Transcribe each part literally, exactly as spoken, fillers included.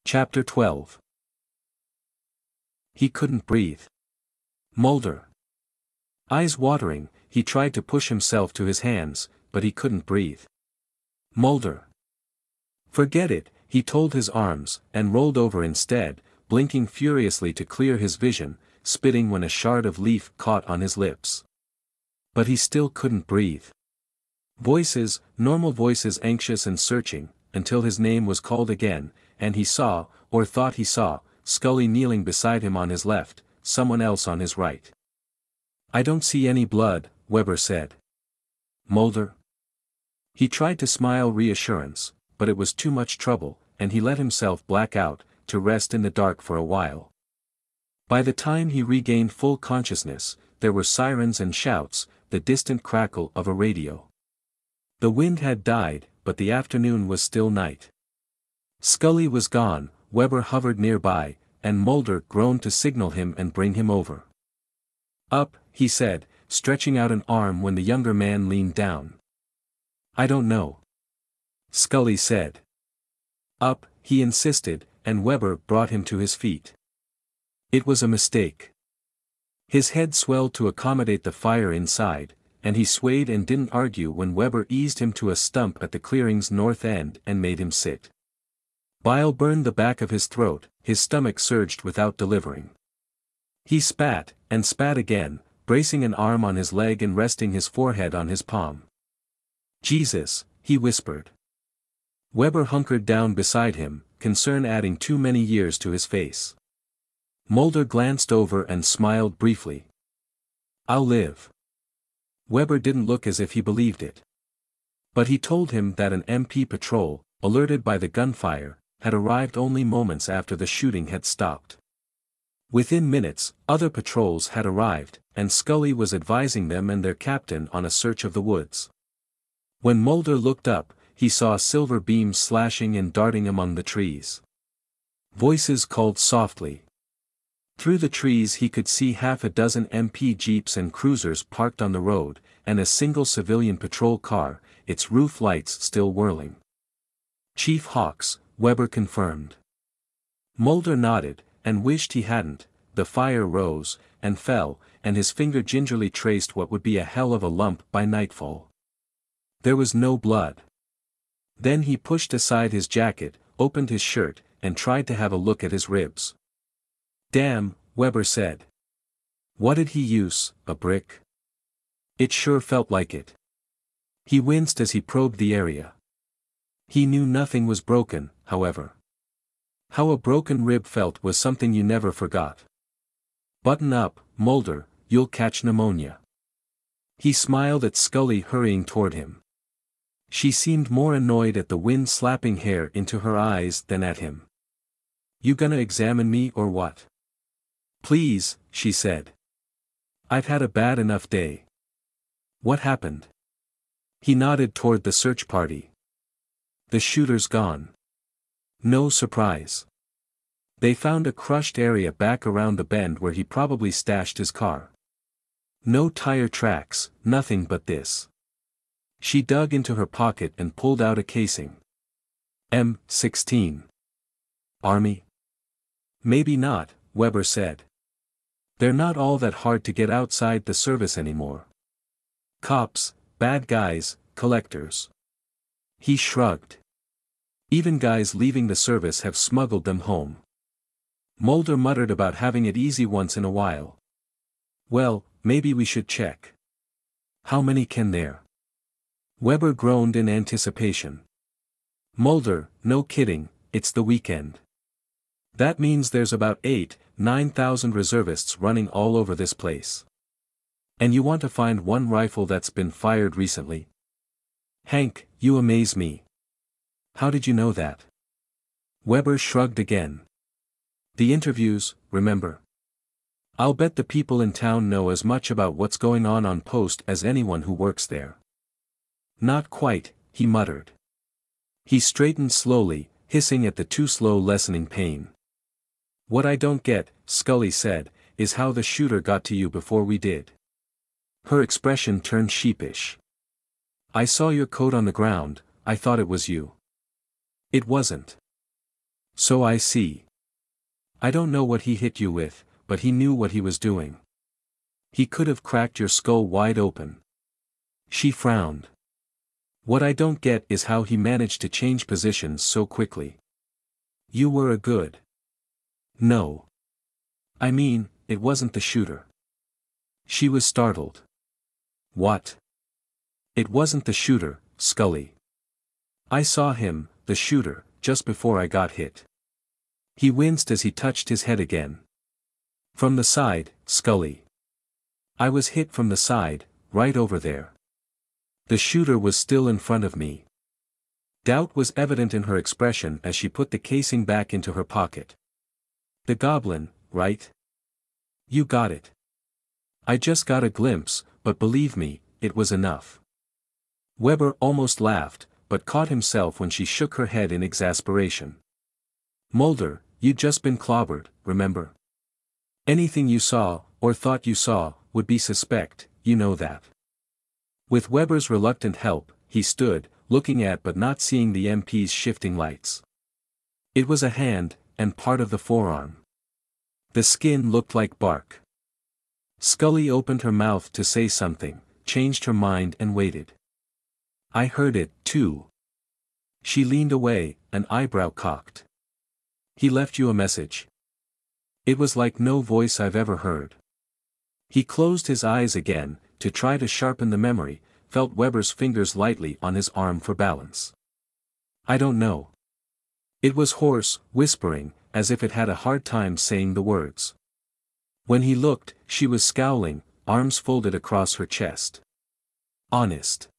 Chapter twelve. He couldn't breathe. Mulder. Eyes watering, he tried to push himself to his hands, but he couldn't breathe. Mulder. Forget it, he told his arms, and rolled over instead, blinking furiously to clear his vision, spitting when a shard of leaf caught on his lips. But he still couldn't breathe. Voices, normal voices, anxious and searching, until his name was called again, and he saw, or thought he saw, Scully kneeling beside him on his left, someone else on his right. "I don't see any blood," Weber said. "Mulder?" He tried to smile reassurance, but it was too much trouble, and he let himself black out, to rest in the dark for a while. By the time he regained full consciousness, there were sirens and shouts, the distant crackle of a radio. The wind had died, but the afternoon was still night. Scully was gone, Weber hovered nearby, and Mulder groaned to signal him and bring him over. "Up," he said, stretching out an arm when the younger man leaned down. "I don't know," Scully said. "Up," he insisted, and Weber brought him to his feet. It was a mistake. His head swelled to accommodate the fire inside, and he swayed and didn't argue when Weber eased him to a stump at the clearing's north end and made him sit. Bile burned the back of his throat, his stomach surged without delivering. He spat, and spat again, bracing an arm on his leg and resting his forehead on his palm. "Jesus," he whispered. Weber hunkered down beside him, concern adding too many years to his face. Mulder glanced over and smiled briefly. "I'll live." Weber didn't look as if he believed it. But he told him that an M P patrol, alerted by the gunfire, had arrived only moments after the shooting had stopped. Within minutes, other patrols had arrived, and Scully was advising them and their captain on a search of the woods. When Mulder looked up, he saw silver beams slashing and darting among the trees. Voices called softly. Through the trees he could see half a dozen M P jeeps and cruisers parked on the road, and a single civilian patrol car, its roof lights still whirling. "Chief Hawks," Weber confirmed. Mulder nodded, and wished he hadn't. The fire rose, and fell, and his finger gingerly traced what would be a hell of a lump by nightfall. There was no blood. Then he pushed aside his jacket, opened his shirt, and tried to have a look at his ribs. "Damn," Weber said. "What did he use, a brick?" It sure felt like it. He winced as he probed the area. He knew nothing was broken, however. How a broken rib felt was something you never forgot. "Button up, Mulder, you'll catch pneumonia." He smiled at Scully hurrying toward him. She seemed more annoyed at the wind slapping hair into her eyes than at him. "You gonna examine me or what?" "Please," she said. "I've had a bad enough day." "What happened?" He nodded toward the search party. "The shooter's gone." "No surprise. They found a crushed area back around the bend where he probably stashed his car. No tire tracks, nothing but this." She dug into her pocket and pulled out a casing. M sixteen. "Army?" "Maybe not," Weber said. "They're not all that hard to get outside the service anymore. Cops, bad guys, collectors." He shrugged. "Even guys leaving the service have smuggled them home." Mulder muttered about having it easy once in a while. "Well, maybe we should check." "How many can there?" Weber groaned in anticipation. "Mulder, no kidding, it's the weekend. That means there's about eight, nine thousand reservists running all over this place. And you want to find one rifle that's been fired recently? Hank, you amaze me. How did you know that?" Weber shrugged again. "The interviews, remember? I'll bet the people in town know as much about what's going on on post as anyone who works there." "Not quite," he muttered. He straightened slowly, hissing at the too slow lessening pain. "What I don't get," Scully said, "is how the shooter got to you before we did." Her expression turned sheepish. "I saw your coat on the ground, I thought it was you." "It wasn't." So I see. I don't know what he hit you with, but he knew what he was doing. He could have cracked your skull wide open. She frowned. What I don't get is how he managed to change positions so quickly. You were a good. No. I mean, it wasn't the shooter. She was startled. What? It wasn't the shooter, Scully. I saw him, the shooter, just before I got hit. He winced as he touched his head again. From the side, Scully. I was hit from the side, right over there. The shooter was still in front of me. Doubt was evident in her expression as she put the casing back into her pocket. The goblin, right? You got it. I just got a glimpse, but believe me, it was enough. Weber almost laughed, but caught himself when she shook her head in exasperation. Mulder, you'd just been clobbered, remember? Anything you saw, or thought you saw, would be suspect, you know that. With Weber's reluctant help, he stood, looking at but not seeing the M P's shifting lights. It was a hand, and part of the forearm. The skin looked like bark. Scully opened her mouth to say something, changed her mind and waited. I heard it, too. She leaned away, an eyebrow cocked. He left you a message. It was like no voice I've ever heard. He closed his eyes again, to try to sharpen the memory, felt Weber's fingers lightly on his arm for balance. I don't know. It was hoarse, whispering, as if it had a hard time saying the words. When he looked, she was scowling, arms folded across her chest. Honest.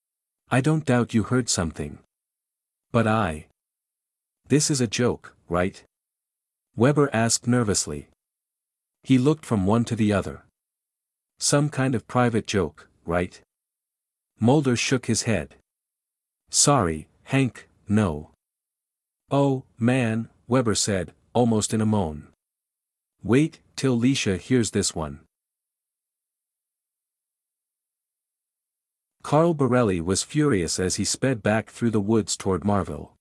I don't doubt you heard something. But I. This is a joke, right? Weber asked nervously. He looked from one to the other. Some kind of private joke, right? Mulder shook his head. Sorry, Hank, no. Oh, man, Weber said, almost in a moan. Wait, till Leisha hears this one. Carl Borelli was furious as he sped back through the woods toward Marville.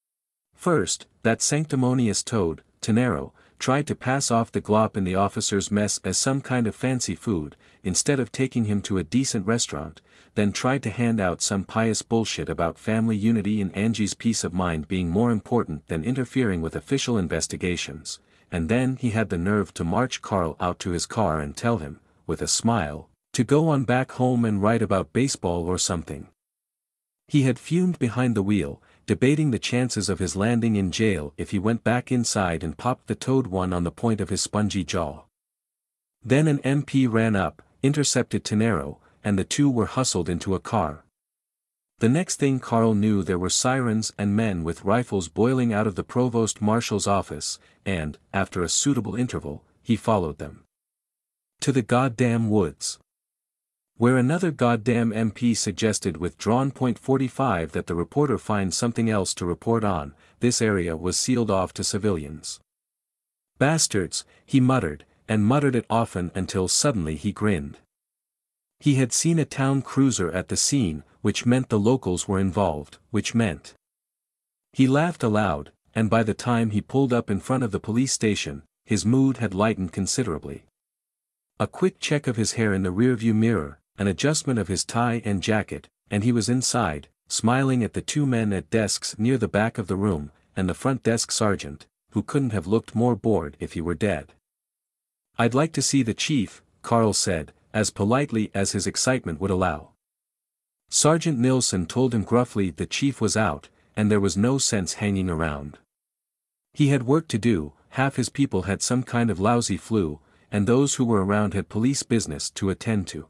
First, that sanctimonious toad, Tenero, tried to pass off the glop in the officer's mess as some kind of fancy food, instead of taking him to a decent restaurant, then tried to hand out some pious bullshit about family unity and Angie's peace of mind being more important than interfering with official investigations, and then he had the nerve to march Carl out to his car and tell him, with a smile, to go on back home and write about baseball or something. He had fumed behind the wheel, debating the chances of his landing in jail if he went back inside and popped the toad one on the point of his spongy jaw. Then an M P ran up, intercepted Tenero, and the two were hustled into a car. The next thing Carl knew there were sirens and men with rifles boiling out of the provost marshal's office, and, after a suitable interval, he followed them. To the goddamn woods. Where another goddamn M P suggested with drawn point forty-five that the reporter find something else to report on, this area was sealed off to civilians. Bastards, he muttered, and muttered it often until suddenly he grinned. He had seen a town cruiser at the scene, which meant the locals were involved, which meant. He laughed aloud, and by the time he pulled up in front of the police station, his mood had lightened considerably. A quick check of his hair in the rearview mirror, an adjustment of his tie and jacket, and he was inside, smiling at the two men at desks near the back of the room, and the front desk sergeant, who couldn't have looked more bored if he were dead. I'd like to see the chief, Carl said, as politely as his excitement would allow. Sergeant Nilsson told him gruffly the chief was out, and there was no sense hanging around. He had work to do, half his people had some kind of lousy flu, and those who were around had police business to attend to.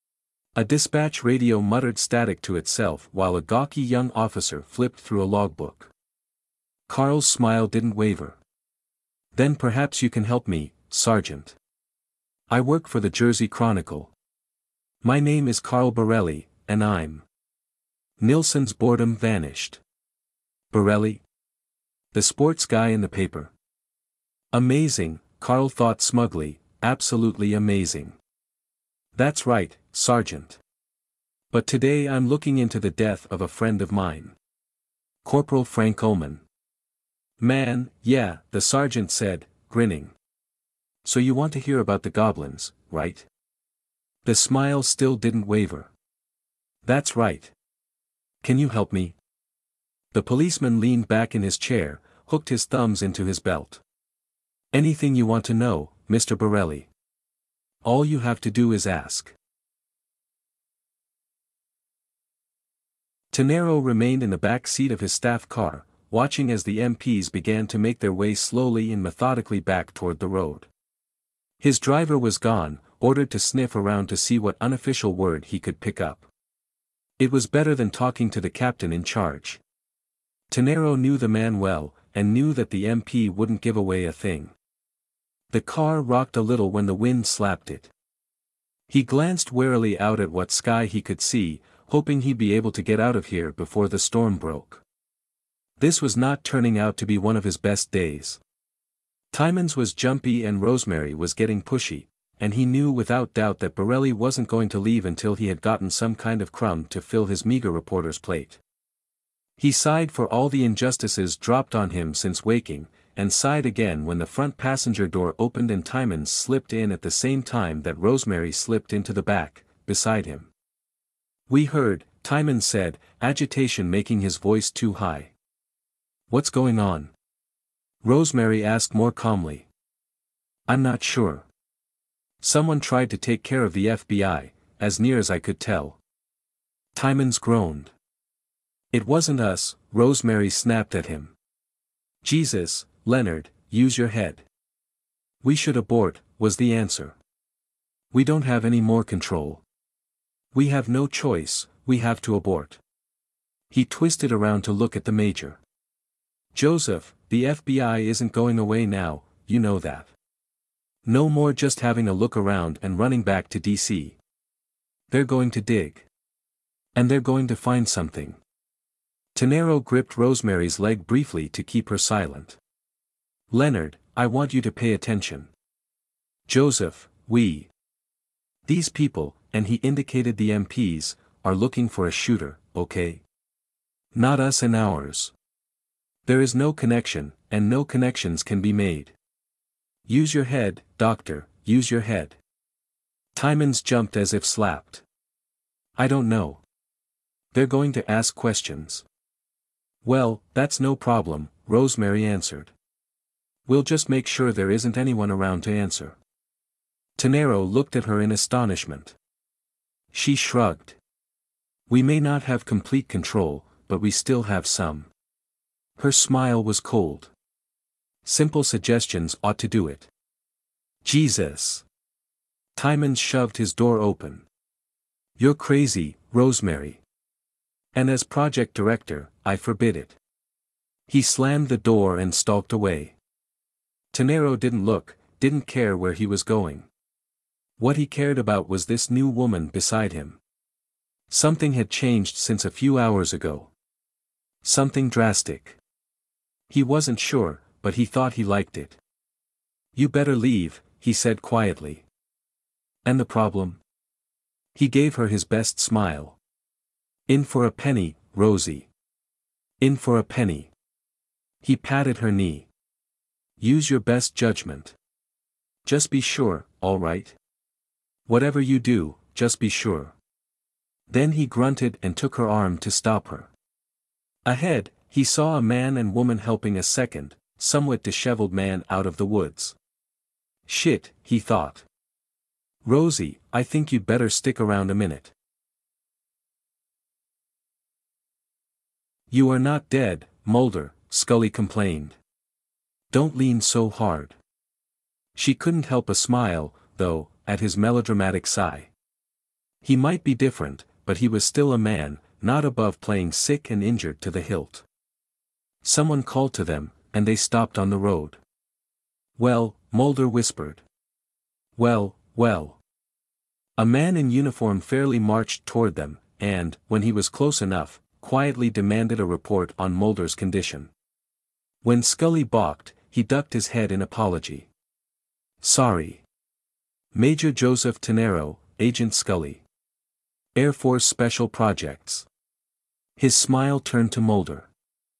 A dispatch radio muttered static to itself while a gawky young officer flipped through a logbook. Carl's smile didn't waver. Then perhaps you can help me, Sergeant. I work for the Jersey Chronicle. My name is Carl Borelli, and I'm. Nilsson's boredom vanished. Borelli? The sports guy in the paper. Amazing, Carl thought smugly, absolutely amazing. That's right, Sergeant. But today I'm looking into the death of a friend of mine. Corporal Frank Ullman. Man, yeah, the sergeant said, grinning. So you want to hear about the goblins, right? The smile still didn't waver. That's right. Can you help me? The policeman leaned back in his chair, hooked his thumbs into his belt. Anything you want to know, Mister Borelli. All you have to do is ask. Tennero remained in the back seat of his staff car, watching as the M Ps began to make their way slowly and methodically back toward the road. His driver was gone, ordered to sniff around to see what unofficial word he could pick up. It was better than talking to the captain in charge. Tennero knew the man well, and knew that the M P wouldn't give away a thing. The car rocked a little when the wind slapped it. He glanced warily out at what sky he could see, hoping he'd be able to get out of here before the storm broke. This was not turning out to be one of his best days. Timon's was jumpy and Rosemary was getting pushy, and he knew without doubt that Borelli wasn't going to leave until he had gotten some kind of crumb to fill his meager reporter's plate. He sighed for all the injustices dropped on him since waking, and sighed again when the front passenger door opened and Timon slipped in at the same time that Rosemary slipped into the back, beside him. We heard, Timon said, agitation making his voice too high. What's going on? Rosemary asked more calmly. I'm not sure. Someone tried to take care of the F B I, as near as I could tell. Timons groaned. It wasn't us, Rosemary snapped at him. Jesus, Leonard, use your head. We should abort, was the answer. We don't have any more control. We have no choice, we have to abort. He twisted around to look at the major. Joseph, the F B I isn't going away now, you know that. No more just having a look around and running back to D C. They're going to dig. And they're going to find something. Tennero gripped Rosemary's leg briefly to keep her silent. Leonard, I want you to pay attention. Joseph, we. These people, and he indicated the M Ps, are looking for a shooter, okay? Not us and ours. There is no connection, and no connections can be made. Use your head, doctor, use your head. Timons jumped as if slapped. I don't know. They're going to ask questions. Well, that's no problem, Rosemary answered. We'll just make sure there isn't anyone around to answer. Tennero looked at her in astonishment. She shrugged. We may not have complete control, but we still have some. Her smile was cold. Simple suggestions ought to do it. Jesus. Timon shoved his door open. You're crazy, Rosemary. And as project director, I forbid it. He slammed the door and stalked away. Tennero didn't look, didn't care where he was going. What he cared about was this new woman beside him. Something had changed since a few hours ago. Something drastic. He wasn't sure, but he thought he liked it. You better leave, he said quietly. And the problem? He gave her his best smile. In for a penny, Rosie. In for a penny. He patted her knee. Use your best judgment. Just be sure, all right? Whatever you do, just be sure. Then he grunted and took her arm to stop her. Ahead, he saw a man and woman helping a second, somewhat disheveled man out of the woods. Shit, he thought. Rosie, I think you'd better stick around a minute. You are not dead, Mulder, Scully complained. Don't lean so hard. She couldn't help a smile, though, at his melodramatic sigh. He might be different, but he was still a man, not above playing sick and injured to the hilt. Someone called to them, and they stopped on the road. Well, Mulder whispered. Well, well. A man in uniform fairly marched toward them, and, when he was close enough, quietly demanded a report on Mulder's condition. When Scully balked, he ducked his head in apology. Sorry. Major Joseph Tennero, Agent Scully. Air Force Special Projects. His smile turned to Mulder.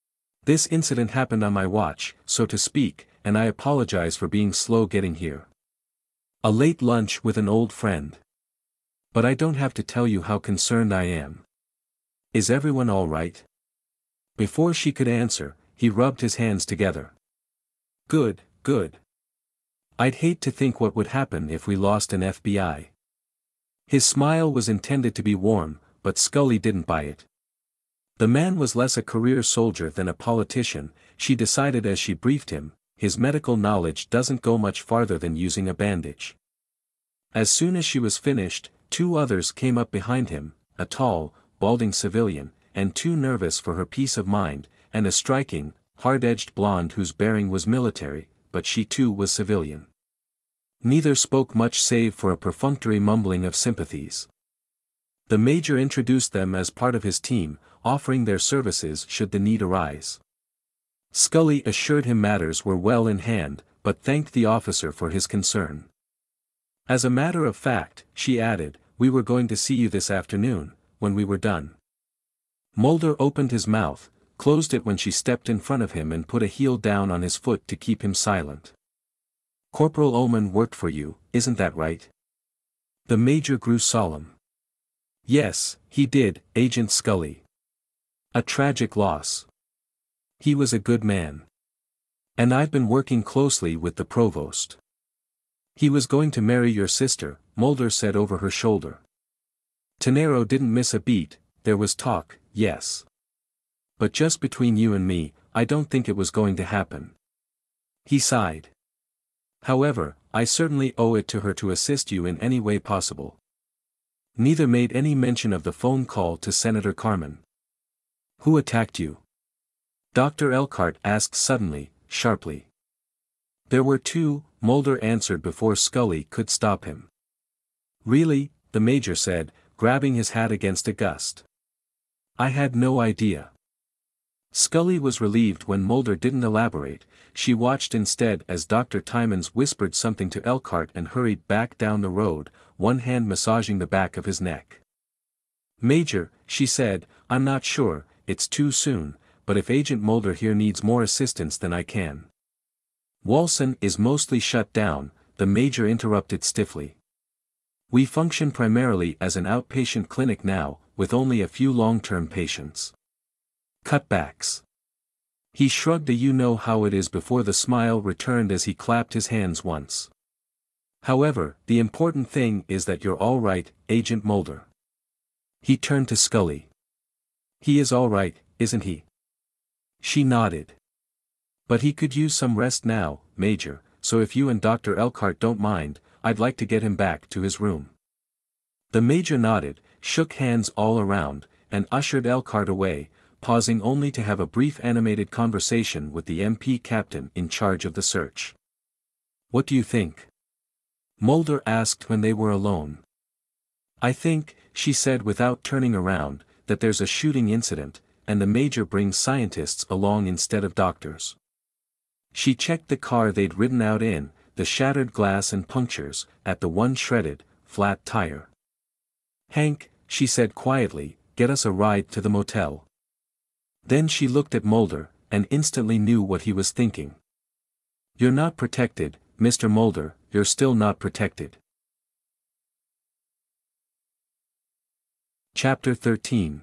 This incident happened on my watch, so to speak, and I apologize for being slow getting here. A late lunch with an old friend. But I don't have to tell you how concerned I am. Is everyone all right? Before she could answer, he rubbed his hands together. Good, good. I'd hate to think what would happen if we lost an F B I. His smile was intended to be warm, but Scully didn't buy it. The man was less a career soldier than a politician, she decided as she briefed him. His medical knowledge doesn't go much farther than using a bandage. As soon as she was finished, two others came up behind him, a tall, balding civilian, and too nervous for her peace of mind, and a striking, hard-edged blonde whose bearing was military, but she too was civilian. Neither spoke much save for a perfunctory mumbling of sympathies. The major introduced them as part of his team, offering their services should the need arise. Scully assured him matters were well in hand, but thanked the officer for his concern. As a matter of fact, she added, we were going to see you this afternoon, when we were done. Mulder opened his mouth, closed it when she stepped in front of him and put a heel down on his foot to keep him silent. Corporal Ullman worked for you, isn't that right? The major grew solemn. Yes, he did, Agent Scully. A tragic loss. He was a good man. And I've been working closely with the provost. He was going to marry your sister, Mulder said over her shoulder. Tenero didn't miss a beat, there was talk, yes. But just between you and me, I don't think it was going to happen. He sighed. However, I certainly owe it to her to assist you in any way possible. Neither made any mention of the phone call to Senator Carmen. Who attacked you? Doctor Elkhart asked suddenly, sharply. There were two, Mulder answered before Scully could stop him. Really, the major said, grabbing his hat against a gust. I had no idea. Scully was relieved when Mulder didn't elaborate. She watched instead as Doctor Timons whispered something to Elkhart and hurried back down the road, one hand massaging the back of his neck. Major, she said, I'm not sure, it's too soon, but if Agent Mulder here needs more assistance then I can. Walson is mostly shut down, the major interrupted stiffly. We function primarily as an outpatient clinic now, with only a few long-term patients. Cutbacks. He shrugged a you know how it is before the smile returned as he clapped his hands once. However, the important thing is that you're all right, Agent Mulder. He turned to Scully. He is all right, isn't he? She nodded. But he could use some rest now, Major, so if you and Doctor Elkhart don't mind, I'd like to get him back to his room. The Major nodded, shook hands all around, and ushered Elkhart away, pausing only to have a brief animated conversation with the M P captain in charge of the search. What do you think? Mulder asked when they were alone. I think, she said without turning around, that there's a shooting incident, and the major brings scientists along instead of doctors. She checked the car they'd ridden out in, the shattered glass and punctures, at the one shredded, flat tire. Hank, she said quietly, get us a ride to the motel. Then she looked at Mulder, and instantly knew what he was thinking. You're not protected, Mister Mulder, you're still not protected. Chapter thirteen.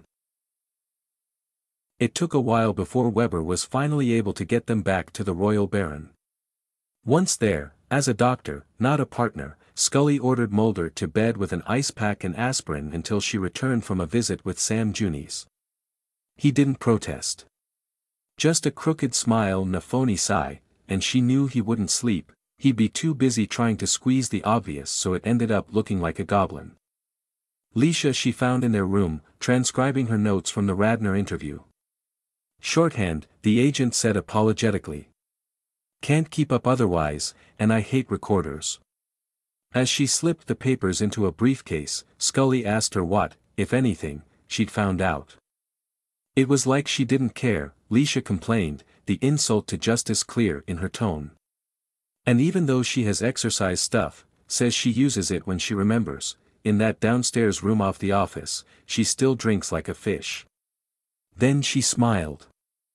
It took a while before Weber was finally able to get them back to the Royal Baron. Once there, as a doctor, not a partner, Scully ordered Mulder to bed with an ice pack and aspirin until she returned from a visit with Sam Junies. He didn't protest. Just a crooked smile and a phony sigh, and she knew he wouldn't sleep, he'd be too busy trying to squeeze the obvious so it ended up looking like a goblin. Leisha she found in their room, transcribing her notes from the Radnor interview. Shorthand, the agent said apologetically. Can't keep up otherwise, and I hate recorders. As she slipped the papers into a briefcase, Scully asked her what, if anything, she'd found out. It was like she didn't care, Leisha complained, the insult to justice clear in her tone. And even though she has exercise stuff, says she uses it when she remembers, in that downstairs room off the office, she still drinks like a fish. Then she smiled.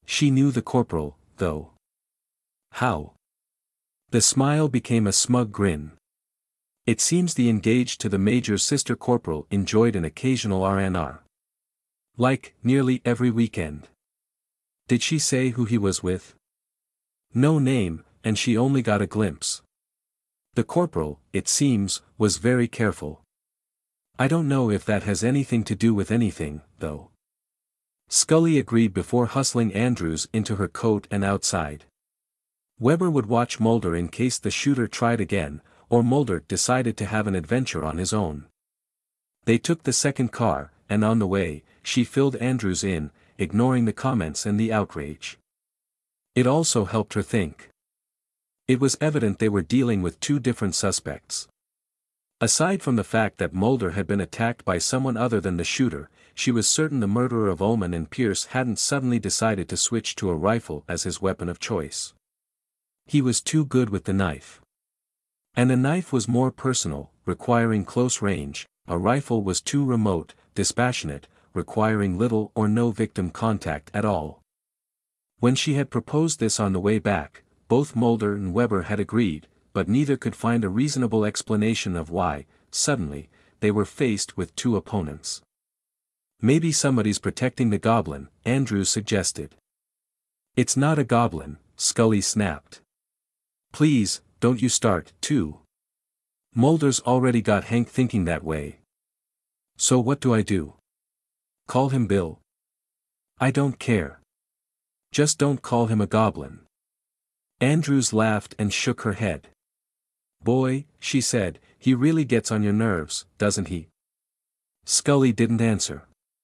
She knew the corporal, though. How? The smile became a smug grin. It seems the engaged to the major's sister corporal enjoyed an occasional R and R. Like, nearly every weekend. Did she say who he was with? No name, and she only got a glimpse. The corporal, it seems, was very careful. I don't know if that has anything to do with anything, though. Scully agreed before hustling Andrews into her coat and outside. Weber would watch Mulder in case the shooter tried again, or Mulder decided to have an adventure on his own. They took the second car, and on the way, she filled Andrews in, ignoring the comments and the outrage. It also helped her think. It was evident they were dealing with two different suspects. Aside from the fact that Mulder had been attacked by someone other than the shooter, she was certain the murderer of Ullman and Pierce hadn't suddenly decided to switch to a rifle as his weapon of choice. He was too good with the knife. And a knife was more personal, requiring close range; a rifle was too remote, dispassionate, requiring little or no victim contact at all. When she had proposed this on the way back, both Mulder and Weber had agreed, but neither could find a reasonable explanation of why, suddenly, they were faced with two opponents. Maybe somebody's protecting the goblin, Andrews suggested. It's not a goblin, Scully snapped. Please, don't you start, too. Mulder's already got Hank thinking that way. So what do I do? Call him Bill? I don't care. Just don't call him a goblin. Andrews laughed and shook her head. Boy, she said, he really gets on your nerves, doesn't he? Scully didn't answer.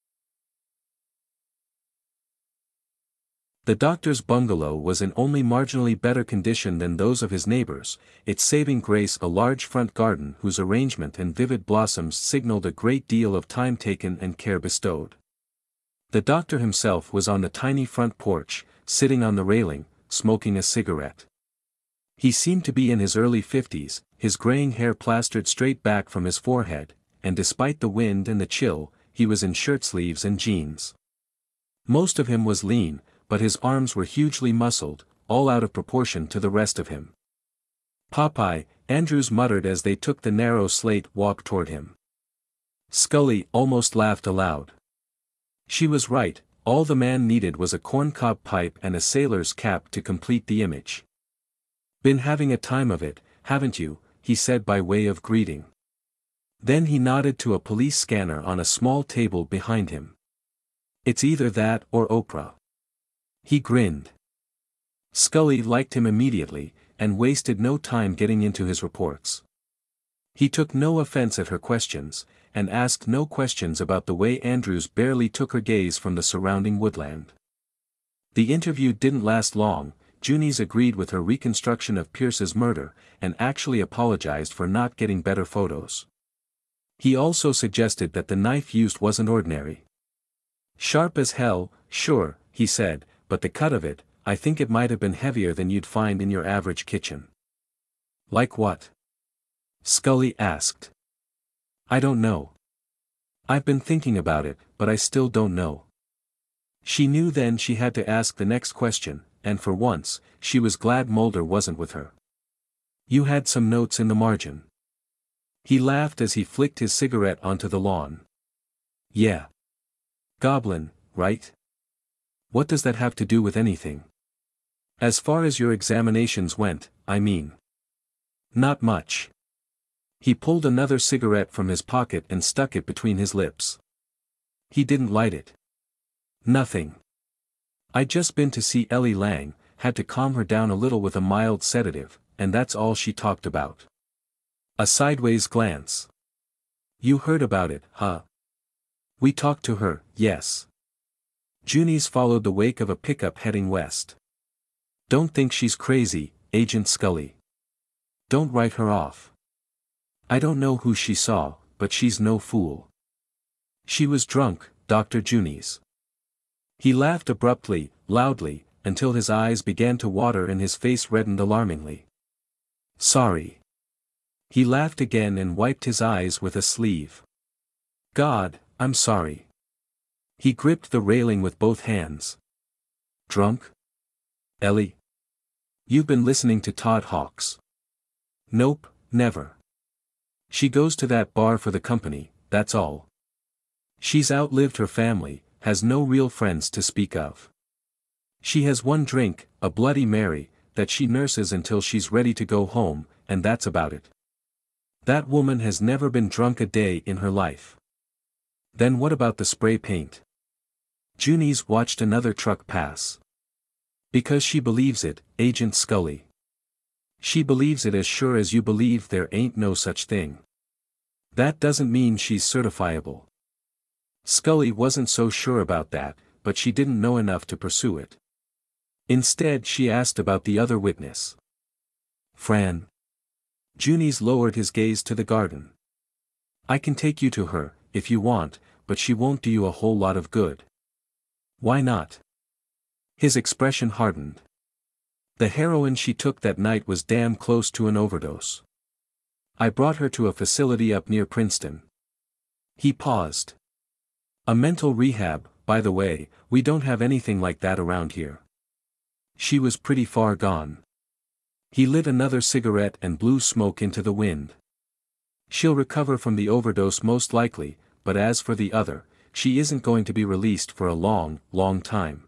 The doctor's bungalow was in only marginally better condition than those of his neighbors, its saving grace a large front garden whose arrangement and vivid blossoms signaled a great deal of time taken and care bestowed. The doctor himself was on the tiny front porch, sitting on the railing, smoking a cigarette. He seemed to be in his early fifties, his graying hair plastered straight back from his forehead, and despite the wind and the chill, he was in shirt sleeves and jeans. Most of him was lean, but his arms were hugely muscled, all out of proportion to the rest of him. Popeye, Andrews muttered as they took the narrow slate walk toward him. Scully almost laughed aloud. She was right, all the man needed was a corncob pipe and a sailor's cap to complete the image. Been having a time of it, haven't you? He said by way of greeting. Then he nodded to a police scanner on a small table behind him. It's either that or Oprah. He grinned. Scully liked him immediately, and wasted no time getting into his reports. He took no offense at her questions, and asked no questions about the way Andrews barely took her gaze from the surrounding woodland. The interview didn't last long. Junies agreed with her reconstruction of Pierce's murder, and actually apologized for not getting better photos. He also suggested that the knife used wasn't ordinary. Sharp as hell, sure, he said, but the cut of it, I think it might have been heavier than you'd find in your average kitchen. Like what? Scully asked. I don't know. I've been thinking about it, but I still don't know. She knew then she had to ask the next question, and for once, she was glad Mulder wasn't with her. You had some notes in the margin. He laughed as he flicked his cigarette onto the lawn. Yeah. Goblin, right? What does that have to do with anything? As far as your examinations went, I mean. Not much. He pulled another cigarette from his pocket and stuck it between his lips. He didn't light it. Nothing. I'd just been to see Ellie Lang, had to calm her down a little with a mild sedative, and that's all she talked about. A sideways glance. You heard about it, huh? We talked to her, yes. Junies followed the wake of a pickup heading west. Don't think she's crazy, Agent Scully. Don't write her off. I don't know who she saw, but she's no fool. She was drunk, Doctor Junies. He laughed abruptly, loudly, until his eyes began to water and his face reddened alarmingly. Sorry. He laughed again and wiped his eyes with a sleeve. God, I'm sorry. He gripped the railing with both hands. Drunk? Ellie? You've been listening to Todd Hawks. Nope, never. She goes to that bar for the company, that's all. She's outlived her family, has no real friends to speak of. She has one drink, a Bloody Mary, that she nurses until she's ready to go home, and that's about it. That woman has never been drunk a day in her life. Then what about the spray paint? Junice watched another truck pass. Because she believes it, Agent Scully. She believes it as sure as you believe there ain't no such thing. That doesn't mean she's certifiable. Scully wasn't so sure about that, but she didn't know enough to pursue it. Instead she asked about the other witness. Fran. Junice lowered his gaze to the garden. I can take you to her, if you want, but she won't do you a whole lot of good. Why not? His expression hardened. The heroin she took that night was damn close to an overdose. I brought her to a facility up near Princeton. He paused. A mental rehab, by the way, we don't have anything like that around here. She was pretty far gone. He lit another cigarette and blew smoke into the wind. She'll recover from the overdose most likely, but as for the other, she isn't going to be released for a long, long time.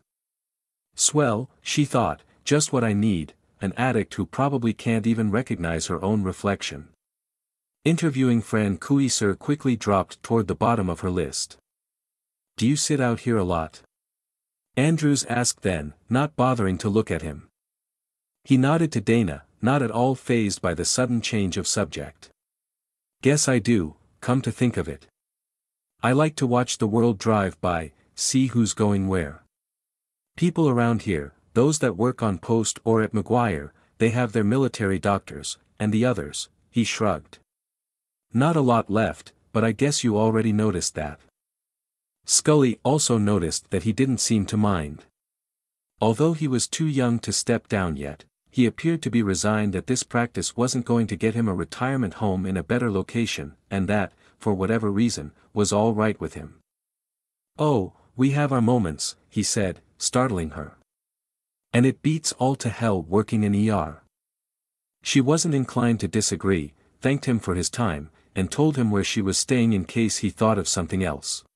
Swell, she thought, just what I need, an addict who probably can't even recognize her own reflection. Interviewing Fran Kuiser quickly dropped toward the bottom of her list. Do you sit out here a lot? Andrews asked then, not bothering to look at him. He nodded to Dana, not at all fazed by the sudden change of subject. Guess I do, come to think of it. I like to watch the world drive by, see who's going where. People around here, those that work on post or at McGuire, they have their military doctors, and the others, he shrugged. Not a lot left, but I guess you already noticed that. Scully also noticed that he didn't seem to mind. Although he was too young to step down yet, he appeared to be resigned that this practice wasn't going to get him a retirement home in a better location, and that, for whatever reason, was all right with him. Oh, we have our moments, he said, startling her. And it beats all to hell working in E R. She wasn't inclined to disagree, thanked him for his time, and told him where she was staying in case he thought of something else.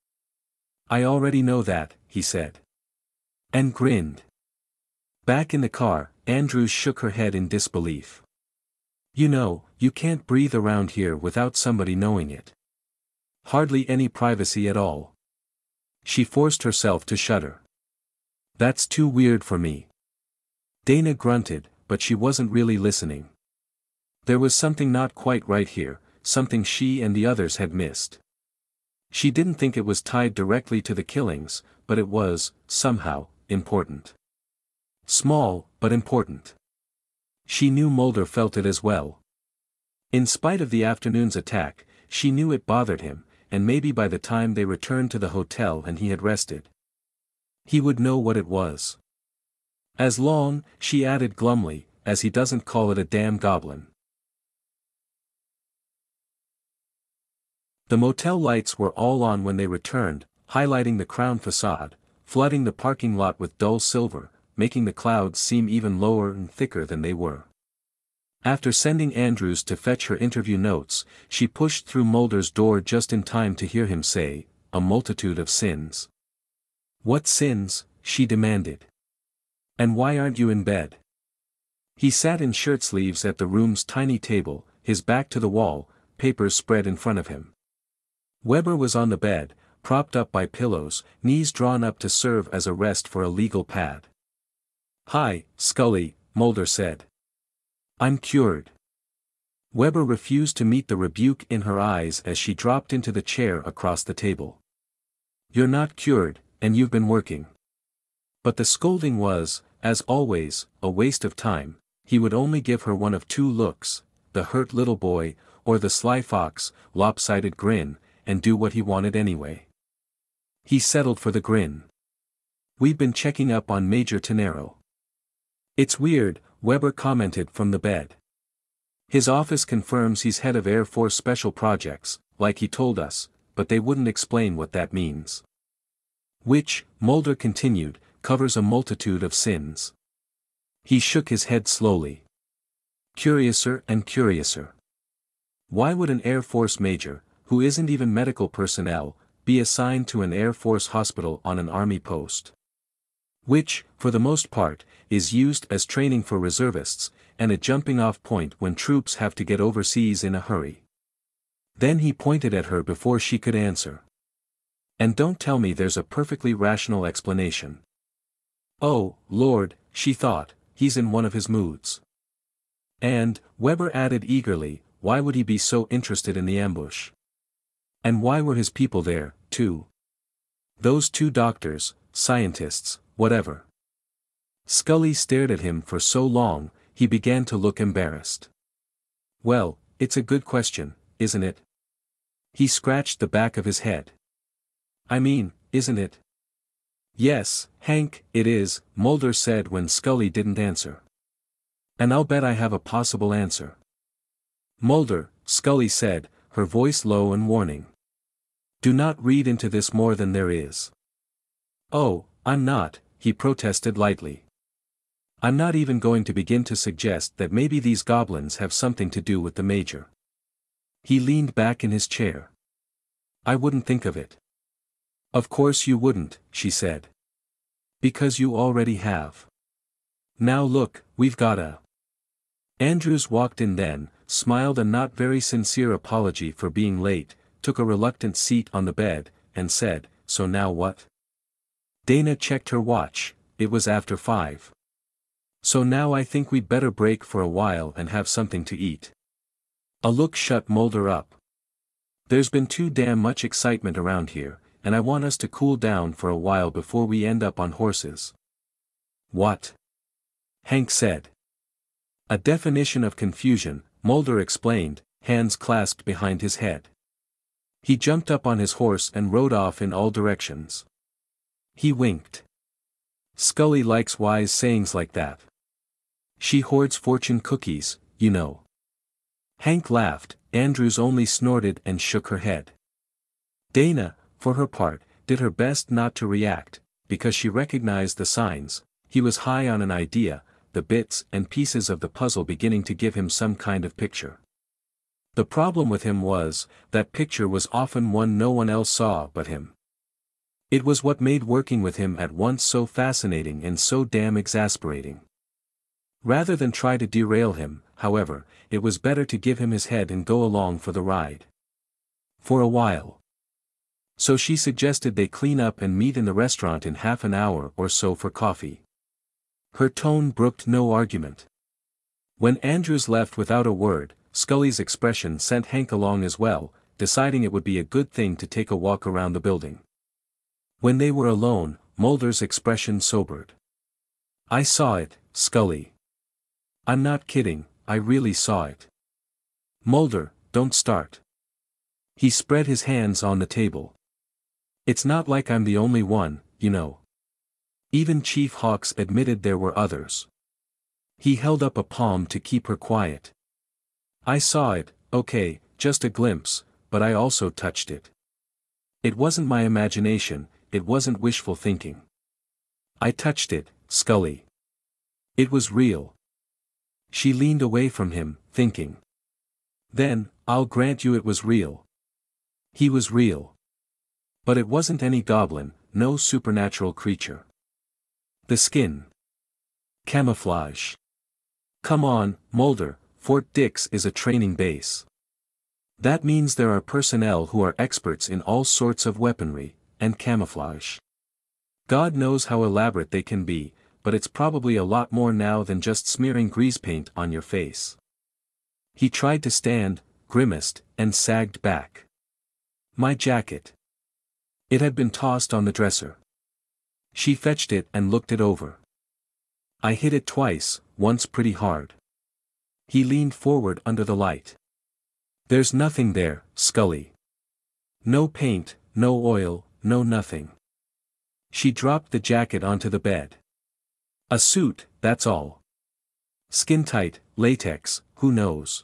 I already know that, he said. And grinned. Back in the car, Andrews shook her head in disbelief. You know, you can't breathe around here without somebody knowing it. Hardly any privacy at all. She forced herself to shudder. That's too weird for me. Dana grunted, but she wasn't really listening. There was something not quite right here, something she and the others had missed. She didn't think it was tied directly to the killings, but it was, somehow, important. Small, but important. She knew Mulder felt it as well. In spite of the afternoon's attack, she knew it bothered him, and maybe by the time they returned to the hotel and he had rested, he would know what it was. As long, she added glumly, as he doesn't call it a damn goblin. The motel lights were all on when they returned, highlighting the crown facade, flooding the parking lot with dull silver, making the clouds seem even lower and thicker than they were. After sending Andrews to fetch her interview notes, she pushed through Mulder's door just in time to hear him say, "A multitude of sins." "What sins?" she demanded. "And why aren't you in bed?" He sat in shirt sleeves at the room's tiny table, his back to the wall, papers spread in front of him. Weber was on the bed, propped up by pillows, knees drawn up to serve as a rest for a legal pad. "Hi, Scully," Mulder said. "I'm cured." Weber refused to meet the rebuke in her eyes as she dropped into the chair across the table. "You're not cured, and you've been working." But the scolding was, as always, a waste of time. He would only give her one of two looks, the hurt little boy, or the sly fox, lopsided grin, and do what he wanted anyway. He settled for the grin. "We've been checking up on Major Tenero." "It's weird," Weber commented from the bed. "His office confirms he's head of Air Force Special Projects, like he told us, but they wouldn't explain what that means." Which, Mulder continued, covers a multitude of sins. He shook his head slowly. Curiouser and curiouser. Why would an Air Force major, who isn't even medical personnel, be assigned to an Air Force hospital on an Army post? Which, for the most part, is used as training for reservists, and a jumping-off point when troops have to get overseas in a hurry. Then he pointed at her before she could answer. And don't tell me there's a perfectly rational explanation. Oh, Lord, she thought, he's in one of his moods. And, Weber added eagerly, why would he be so interested in the ambush? And why were his people there, too? Those two doctors, scientists, whatever. Scully stared at him for so long, he began to look embarrassed. Well, it's a good question, isn't it? He scratched the back of his head. I mean, isn't it? Yes, Hank, it is, Mulder said when Scully didn't answer. And I'll bet I have a possible answer. Mulder, Scully said, her voice low and warning. Do not read into this more than there is. Oh, I'm not, he protested lightly. I'm not even going to begin to suggest that maybe these goblins have something to do with the major. He leaned back in his chair. I wouldn't think of it. Of course you wouldn't, she said. Because you already have. Now look, we've got a... Andrews walked in then, smiled a not very sincere apology for being late, took a reluctant seat on the bed, and said, so now what? Dana checked her watch, it was after five. So now I think we'd better break for a while and have something to eat. A look shut Mulder up. There's been too damn much excitement around here, and I want us to cool down for a while before we end up on horses. What? Hank said. A definition of confusion, Mulder explained, hands clasped behind his head. He jumped up on his horse and rode off in all directions. He winked. Scully likes wise sayings like that. She hoards fortune cookies, you know. Hank laughed, Andrews only snorted and shook her head. Dana, for her part, did her best not to react, because she recognized the signs. He was high on an idea, the bits and pieces of the puzzle beginning to give him some kind of picture. The problem with him was, that picture was often one no one else saw but him. It was what made working with him at once so fascinating and so damn exasperating. Rather than try to derail him, however, it was better to give him his head and go along for the ride. For a while. So she suggested they clean up and meet in the restaurant in half an hour or so for coffee. Her tone brooked no argument. When Andrews left without a word, Scully's expression sent Hank along as well, deciding it would be a good thing to take a walk around the building. When they were alone, Mulder's expression sobered. I saw it, Scully. I'm not kidding, I really saw it. Mulder, don't start. He spread his hands on the table. It's not like I'm the only one, you know. Even Chief Hawks admitted there were others. He held up a palm to keep her quiet. I saw it, okay, just a glimpse, but I also touched it. It wasn't my imagination, it wasn't wishful thinking. I touched it, Scully. It was real. She leaned away from him, thinking. Then, I'll grant you it was real. He was real. But it wasn't any goblin, no supernatural creature. The skin. Camouflage. Come on, Mulder, Fort Dix is a training base. That means there are personnel who are experts in all sorts of weaponry, and camouflage. God knows how elaborate they can be, but it's probably a lot more now than just smearing grease paint on your face. He tried to stand, grimaced, and sagged back. My jacket. It had been tossed on the dresser. She fetched it and looked it over. I hit it twice, once pretty hard. He leaned forward under the light. There's nothing there, Scully. No paint, no oil, no nothing. She dropped the jacket onto the bed. A suit, that's all. Skin tight, latex, who knows?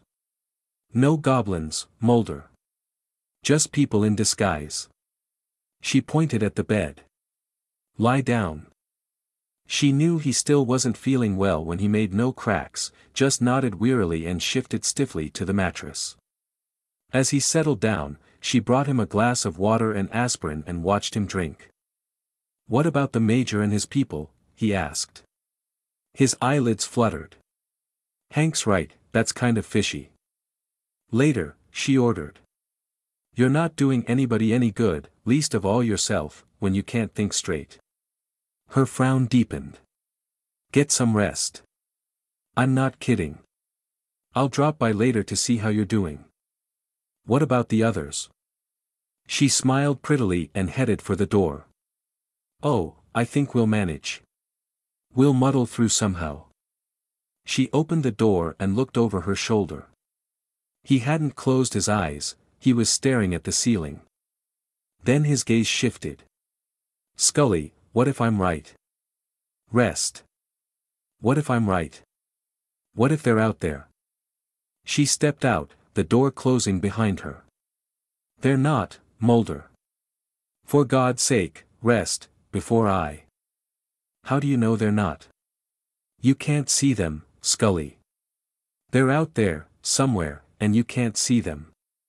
No goblins, Mulder. Just people in disguise. She pointed at the bed. Lie down. She knew he still wasn't feeling well when he made no cracks, just nodded wearily and shifted stiffly to the mattress. As he settled down, she brought him a glass of water and aspirin and watched him drink. "What about the Major and his people?" he asked. His eyelids fluttered. "Hank's right, that's kind of fishy." Later, she ordered. "You're not doing anybody any good, least of all yourself, when you can't think straight." Her frown deepened. "Get some rest." "I'm not kidding. I'll drop by later to see how you're doing." "What about the others?" She smiled prettily and headed for the door. "Oh, I think we'll manage. We'll muddle through somehow." She opened the door and looked over her shoulder. He hadn't closed his eyes, he was staring at the ceiling. Then his gaze shifted. "Scully, what if I'm right? Rest. What if I'm right? What if they're out there?" She stepped out, the door closing behind her. "They're not, Mulder. For God's sake, rest, before I..." "How do you know they're not?" "You can't see them, Scully. They're out there, somewhere, and you can't see them."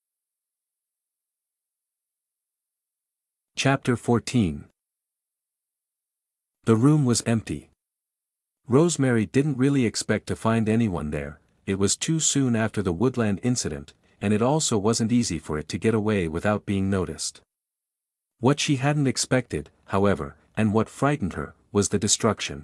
Chapter fourteen. The room was empty. Rosemary didn't really expect to find anyone there. It was too soon after the Woodland incident, and it also wasn't easy for it to get away without being noticed. What she hadn't expected, however, and what frightened her, was the destruction.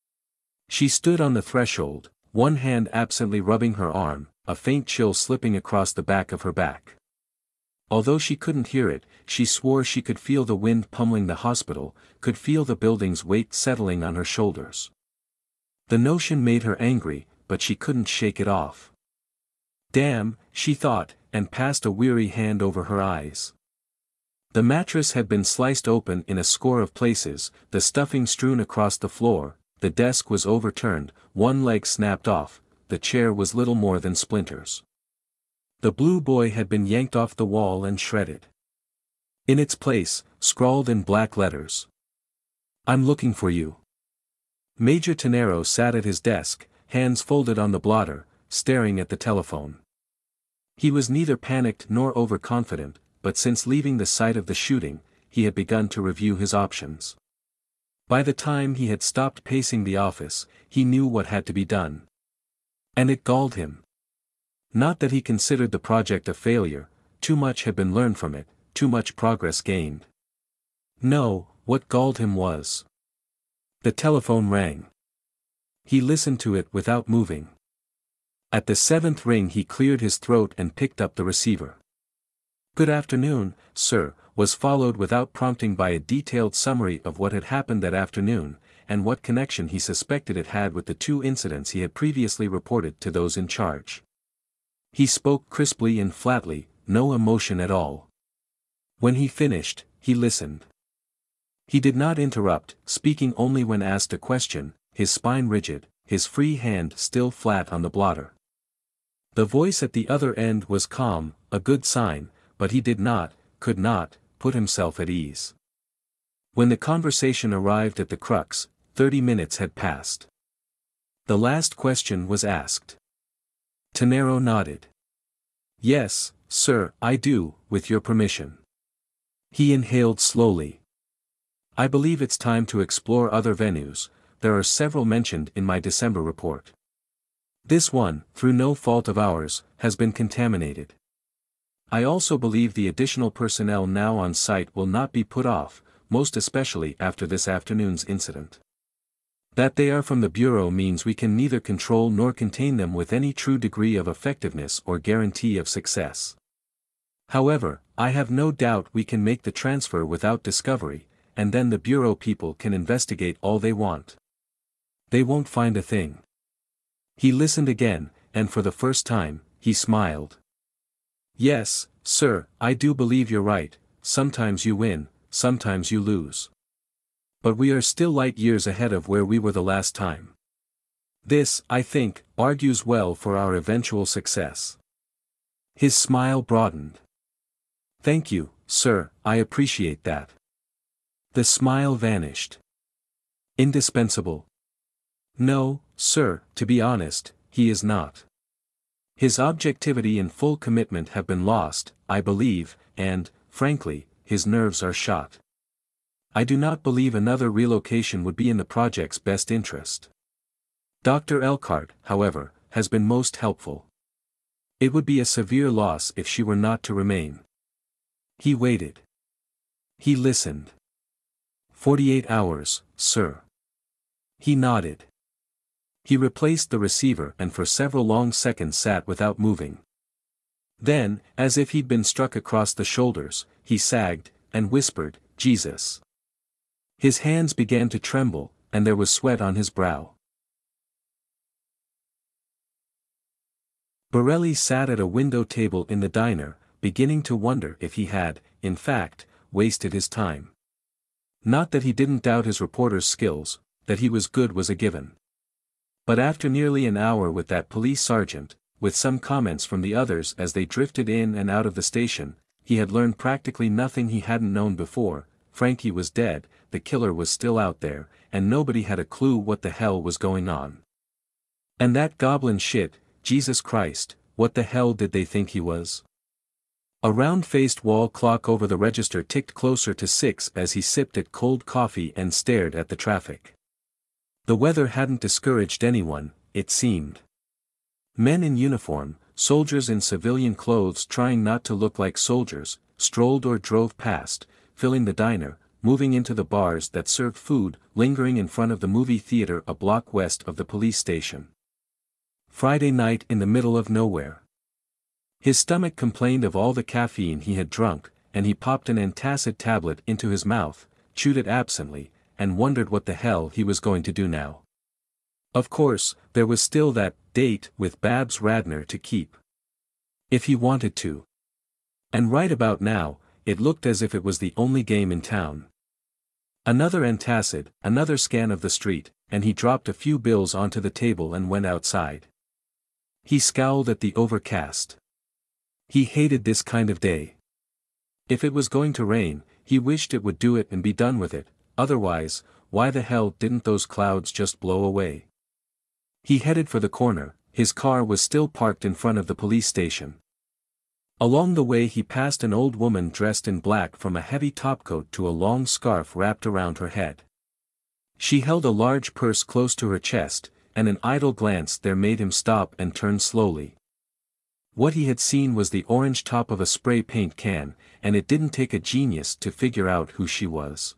She stood on the threshold, one hand absently rubbing her arm, a faint chill slipping across the back of her back. Although she couldn't hear it, she swore she could feel the wind pummeling the hospital, could feel the building's weight settling on her shoulders. The notion made her angry, but she couldn't shake it off. "Damn," she thought, and passed a weary hand over her eyes. The mattress had been sliced open in a score of places, the stuffing strewn across the floor, the desk was overturned, one leg snapped off, the chair was little more than splinters. The blue boy had been yanked off the wall and shredded. In its place, scrawled in black letters. "I'm looking for you." Major Tenero sat at his desk, hands folded on the blotter, staring at the telephone. He was neither panicked nor overconfident, but since leaving the site of the shooting, he had begun to review his options. By the time he had stopped pacing the office, he knew what had to be done. And it galled him. Not that he considered the project a failure, too much had been learned from it, too much progress gained. No, what galled him was. The telephone rang. He listened to it without moving. At the seventh ring he cleared his throat and picked up the receiver. "Good afternoon, sir," was followed without prompting by a detailed summary of what had happened that afternoon, and what connection he suspected it had with the two incidents he had previously reported to those in charge. He spoke crisply and flatly, no emotion at all. When he finished, he listened. He did not interrupt, speaking only when asked a question, his spine rigid, his free hand still flat on the blotter. The voice at the other end was calm, a good sign, but he did not, could not, put himself at ease. When the conversation arrived at the crux, thirty minutes had passed. The last question was asked. Tenero nodded. "Yes, sir, I do, with your permission." He inhaled slowly. "I believe it's time to explore other venues. There are several mentioned in my December report. This one, through no fault of ours, has been contaminated. I also believe the additional personnel now on site will not be put off, most especially after this afternoon's incident. That they are from the Bureau means we can neither control nor contain them with any true degree of effectiveness or guarantee of success. However, I have no doubt we can make the transfer without discovery, and then the Bureau people can investigate all they want. They won't find a thing." He listened again, and for the first time, he smiled. "Yes, sir, I do believe you're right, sometimes you win, sometimes you lose. But we are still light years ahead of where we were the last time. This, I think, argues well for our eventual success." His smile broadened. "Thank you, sir, I appreciate that." The smile vanished. Indispensable? No, sir, to be honest, he is not. His objectivity and full commitment have been lost, I believe, and, frankly, his nerves are shot. I do not believe another relocation would be in the project's best interest. Doctor Elkhart, however, has been most helpful. It would be a severe loss if she were not to remain. He waited. He listened. Forty-eight hours, sir. He nodded. He replaced the receiver and for several long seconds sat without moving. Then, as if he'd been struck across the shoulders, he sagged, and whispered, "Jesus." His hands began to tremble, and there was sweat on his brow. Borelli sat at a window table in the diner, beginning to wonder if he had, in fact, wasted his time. Not that he didn't doubt his reporter's skills, that he was good was a given. But after nearly an hour with that police sergeant, with some comments from the others as they drifted in and out of the station, he had learned practically nothing he hadn't known before. Frankie was dead, the killer was still out there, and nobody had a clue what the hell was going on. And that goblin shit, Jesus Christ, what the hell did they think he was? A round-faced wall clock over the register ticked closer to six as he sipped at cold coffee and stared at the traffic. The weather hadn't discouraged anyone, it seemed. Men in uniform, soldiers in civilian clothes trying not to look like soldiers, strolled or drove past, filling the diner, moving into the bars that served food, lingering in front of the movie theater a block west of the police station. Friday night in the middle of nowhere. His stomach complained of all the caffeine he had drunk, and he popped an antacid tablet into his mouth, chewed it absently, and wondered what the hell he was going to do now. Of course, there was still that date with Babs Radnor to keep. If he wanted to. And right about now, it looked as if it was the only game in town. Another antacid, another scan of the street, and he dropped a few bills onto the table and went outside. He scowled at the overcast. He hated this kind of day. If it was going to rain, he wished it would do it and be done with it. Otherwise, why the hell didn't those clouds just blow away? He headed for the corner, his car was still parked in front of the police station. Along the way he passed an old woman dressed in black from a heavy topcoat to a long scarf wrapped around her head. She held a large purse close to her chest, and an idle glance there made him stop and turn slowly. What he had seen was the orange top of a spray paint can, and it didn't take a genius to figure out who she was.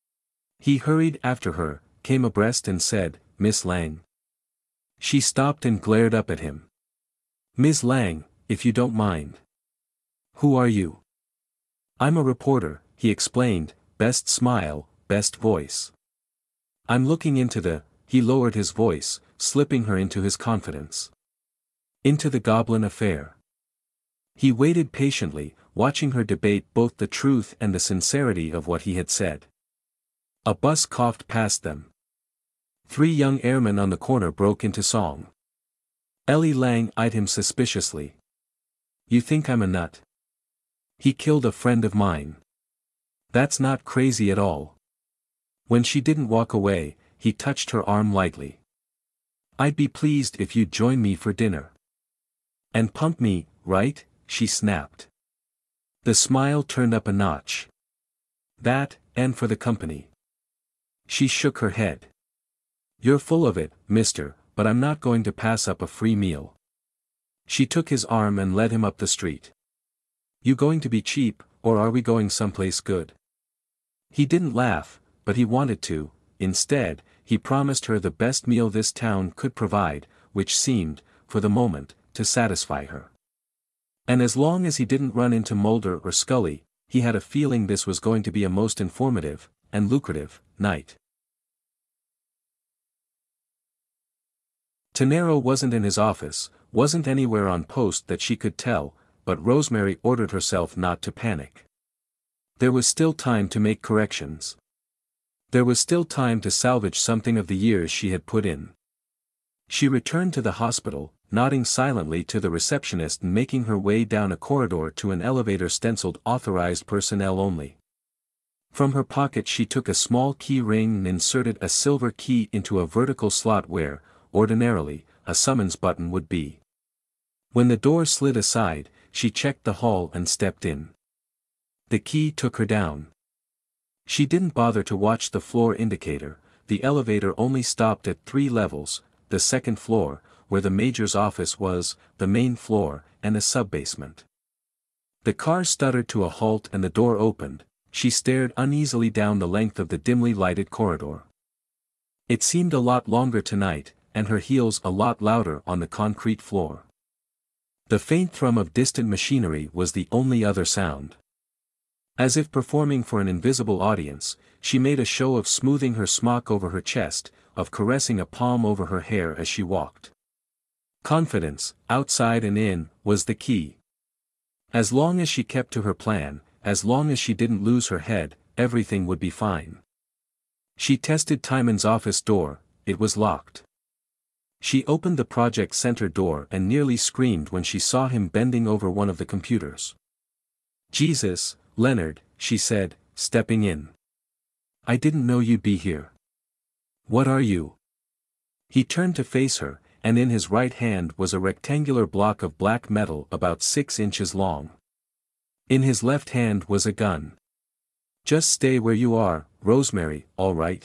He hurried after her, came abreast and said, "Miss Lang." She stopped and glared up at him. "Miss Lang, if you don't mind." "Who are you?" "I'm a reporter," he explained, best smile, best voice. "I'm looking into the," he lowered his voice, slipping her into his confidence. "Into the Goblin affair." He waited patiently, watching her debate both the truth and the sincerity of what he had said. A bus coughed past them. Three young airmen on the corner broke into song. Ellie Lang eyed him suspiciously. "You think I'm a nut? He killed a friend of mine. That's not crazy at all." When she didn't walk away, he touched her arm lightly. "I'd be pleased if you'd join me for dinner." "And pump me, right?" she snapped. The smile turned up a notch. "That, and for the company." She shook her head. "You're full of it, mister, but I'm not going to pass up a free meal." She took his arm and led him up the street. "You going to be cheap, or are we going someplace good?" He didn't laugh, but he wanted to. Instead, he promised her the best meal this town could provide, which seemed, for the moment, to satisfy her. And as long as he didn't run into Mulder or Scully, he had a feeling this was going to be a most informative, and lucrative, night. Tenero wasn't in his office, wasn't anywhere on post that she could tell, but Rosemary ordered herself not to panic. There was still time to make corrections. There was still time to salvage something of the years she had put in. She returned to the hospital, nodding silently to the receptionist and making her way down a corridor to an elevator stenciled "Authorized Personnel Only." From her pocket she took a small key ring and inserted a silver key into a vertical slot where, ordinarily, a summons button would be. When the door slid aside, she checked the hall and stepped in. The key took her down. She didn't bother to watch the floor indicator. The elevator only stopped at three levels: the second floor, where the major's office was, the main floor, and a subbasement. The car stuttered to a halt and the door opened. She stared uneasily down the length of the dimly lighted corridor. It seemed a lot longer tonight, and her heels a lot louder on the concrete floor. The faint thrum of distant machinery was the only other sound. As if performing for an invisible audience, she made a show of smoothing her smock over her chest, of caressing a palm over her hair as she walked. Confidence, outside and in, was the key. As long as she kept to her plan, as long as she didn't lose her head, everything would be fine. She tested Timon's office door. It was locked. She opened the project center door and nearly screamed when she saw him bending over one of the computers. "Jesus, Leonard," she said, stepping in. "I didn't know you'd be here. What are you?" He turned to face her, and in his right hand was a rectangular block of black metal about six inches long. In his left hand was a gun. "Just stay where you are, Rosemary, all right?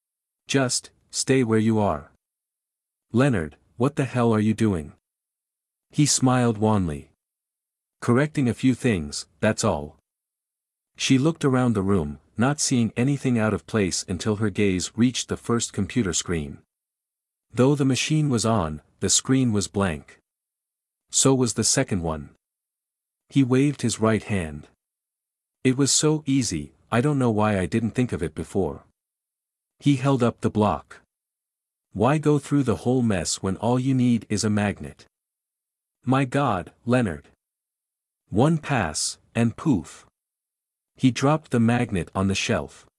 Just, stay where you are." "Leonard, what the hell are you doing?" He smiled wanly. "Correcting a few things, that's all." She looked around the room, not seeing anything out of place until her gaze reached the first computer screen. Though the machine was on, the screen was blank. So was the second one. He waved his right hand. "It was so easy, I don't know why I didn't think of it before." He held up the block. "Why go through the whole mess when all you need is a magnet? My God, Leonard. One pass, and poof." He dropped the magnet on the shelf.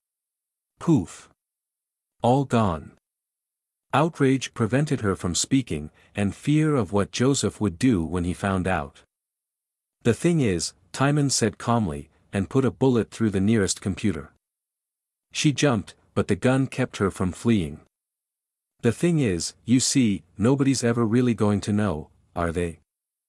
Poof. All gone. Outrage prevented her from speaking, and fear of what Joseph would do when he found out. "The thing is," Timon said calmly, and put a bullet through the nearest computer. She jumped, but the gun kept her from fleeing. "The thing is, you see, nobody's ever really going to know, are they?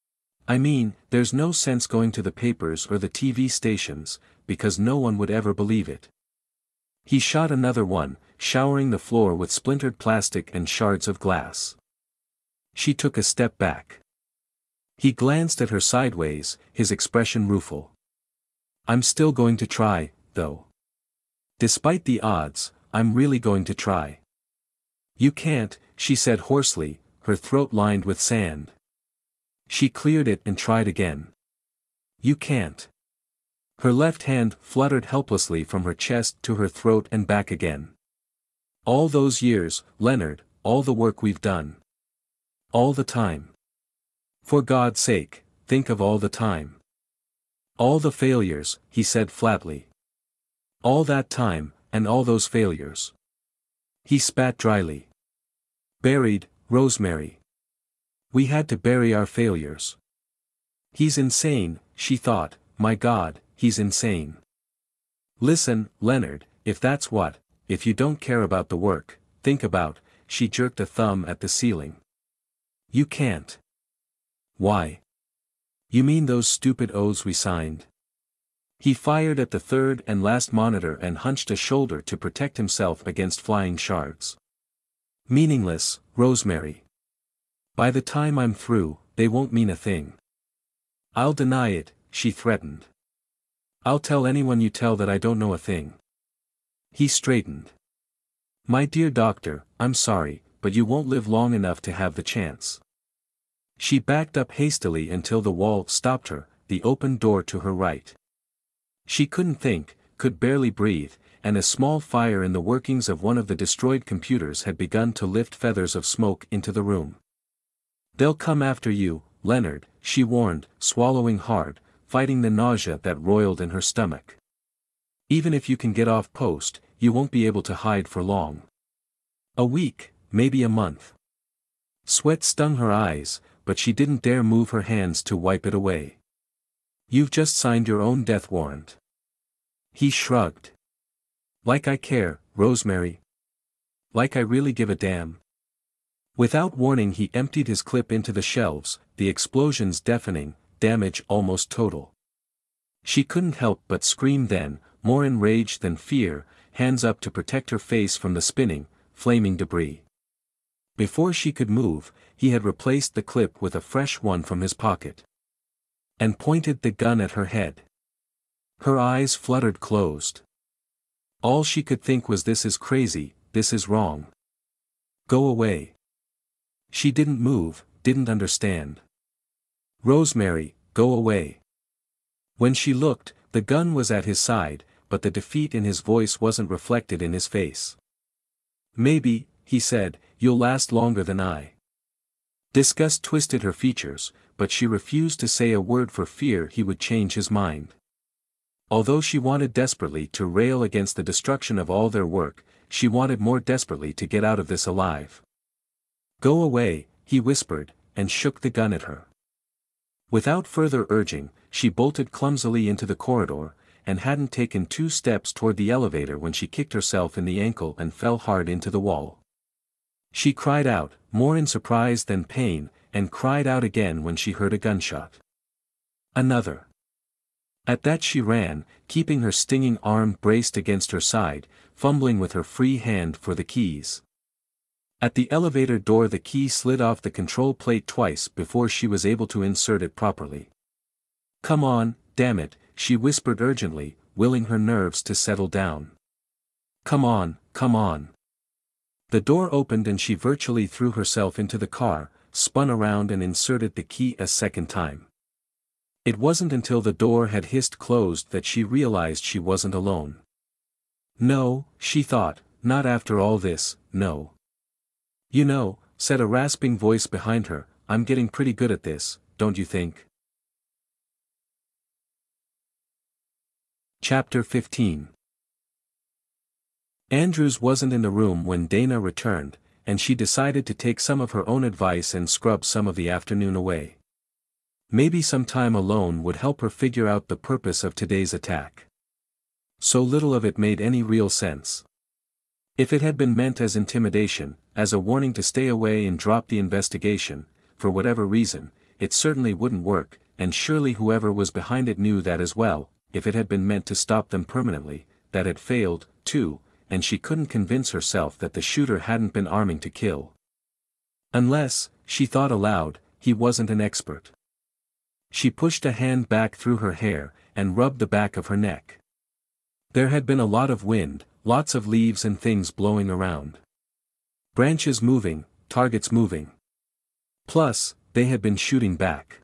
I mean, there's no sense going to the papers or the T V stations, because no one would ever believe it." He shot another one, showering the floor with splintered plastic and shards of glass. She took a step back. He glanced at her sideways, his expression rueful. "I'm still going to try, though. Despite the odds, I'm really going to try." "You can't," she said hoarsely, her throat lined with sand. She cleared it and tried again. "You can't." Her left hand fluttered helplessly from her chest to her throat and back again. "All those years, Leonard, all the work we've done. All the time. For God's sake, think of all the time. All the failures," he said flatly. "All that time, and all those failures." He spat dryly. "Buried, Rosemary. We had to bury our failures." He's insane, she thought, my God, he's insane. "Listen, Leonard, if that's what, if you don't care about the work, think about," she jerked a thumb at the ceiling. "You can't." "Why? You mean those stupid oaths we signed?" He fired at the third and last monitor and hunched a shoulder to protect himself against flying shards. "Meaningless, Rosemary. By the time I'm through, they won't mean a thing." "I'll deny it," she threatened. "I'll tell anyone you tell that I don't know a thing." He straightened. "My dear doctor, I'm sorry, but you won't live long enough to have the chance." She backed up hastily until the wall stopped her, the open door to her right. She couldn't think, could barely breathe, and a small fire in the workings of one of the destroyed computers had begun to lift feathers of smoke into the room. "They'll come after you, Leonard," she warned, swallowing hard, fighting the nausea that roiled in her stomach. "Even if you can get off post, you won't be able to hide for long. A week, maybe a month." Sweat stung her eyes, but she didn't dare move her hands to wipe it away. "You've just signed your own death warrant." He shrugged. Like I care, Rosemary. Like I really give a damn. Without warning he emptied his clip into the shelves, the explosions deafening, damage almost total. She couldn't help but scream then, more enraged than fear, hands up to protect her face from the spinning, flaming debris. Before she could move, he had replaced the clip with a fresh one from his pocket. And pointed the gun at her head. Her eyes fluttered closed. All she could think was, this is crazy, this is wrong. Go away. She didn't move, didn't understand. Rosemary, go away. When she looked, the gun was at his side, but the defeat in his voice wasn't reflected in his face. Maybe, he said, you'll last longer than I. Disgust twisted her features, but she refused to say a word for fear he would change his mind. Although she wanted desperately to rail against the destruction of all their work, she wanted more desperately to get out of this alive. Go away, he whispered, and shook the gun at her. Without further urging, she bolted clumsily into the corridor, and hadn't taken two steps toward the elevator when she kicked herself in the ankle and fell hard into the wall. She cried out, more in surprise than pain, and cried out again when she heard a gunshot. Another. At that she ran, keeping her stinging arm braced against her side, fumbling with her free hand for the keys. At the elevator door the key slid off the control plate twice before she was able to insert it properly. Come on, damn it, she whispered urgently, willing her nerves to settle down. Come on, come on. The door opened and she virtually threw herself into the car, spun around and inserted the key a second time. It wasn't until the door had hissed closed that she realized she wasn't alone. No, she thought, not after all this, no. You know, said a rasping voice behind her, I'm getting pretty good at this, don't you think? Chapter fifteen. Andrews wasn't in the room when Dana returned, and she decided to take some of her own advice and scrub some of the afternoon away. Maybe some time alone would help her figure out the purpose of today's attack. So little of it made any real sense. If it had been meant as intimidation, as a warning to stay away and drop the investigation, for whatever reason, it certainly wouldn't work, and surely whoever was behind it knew that as well. If it had been meant to stop them permanently, that had failed, too, and she couldn't convince herself that the shooter hadn't been arming to kill. Unless, she thought aloud, he wasn't an expert. She pushed a hand back through her hair, and rubbed the back of her neck. There had been a lot of wind, lots of leaves and things blowing around. Branches moving, targets moving. Plus, they had been shooting back.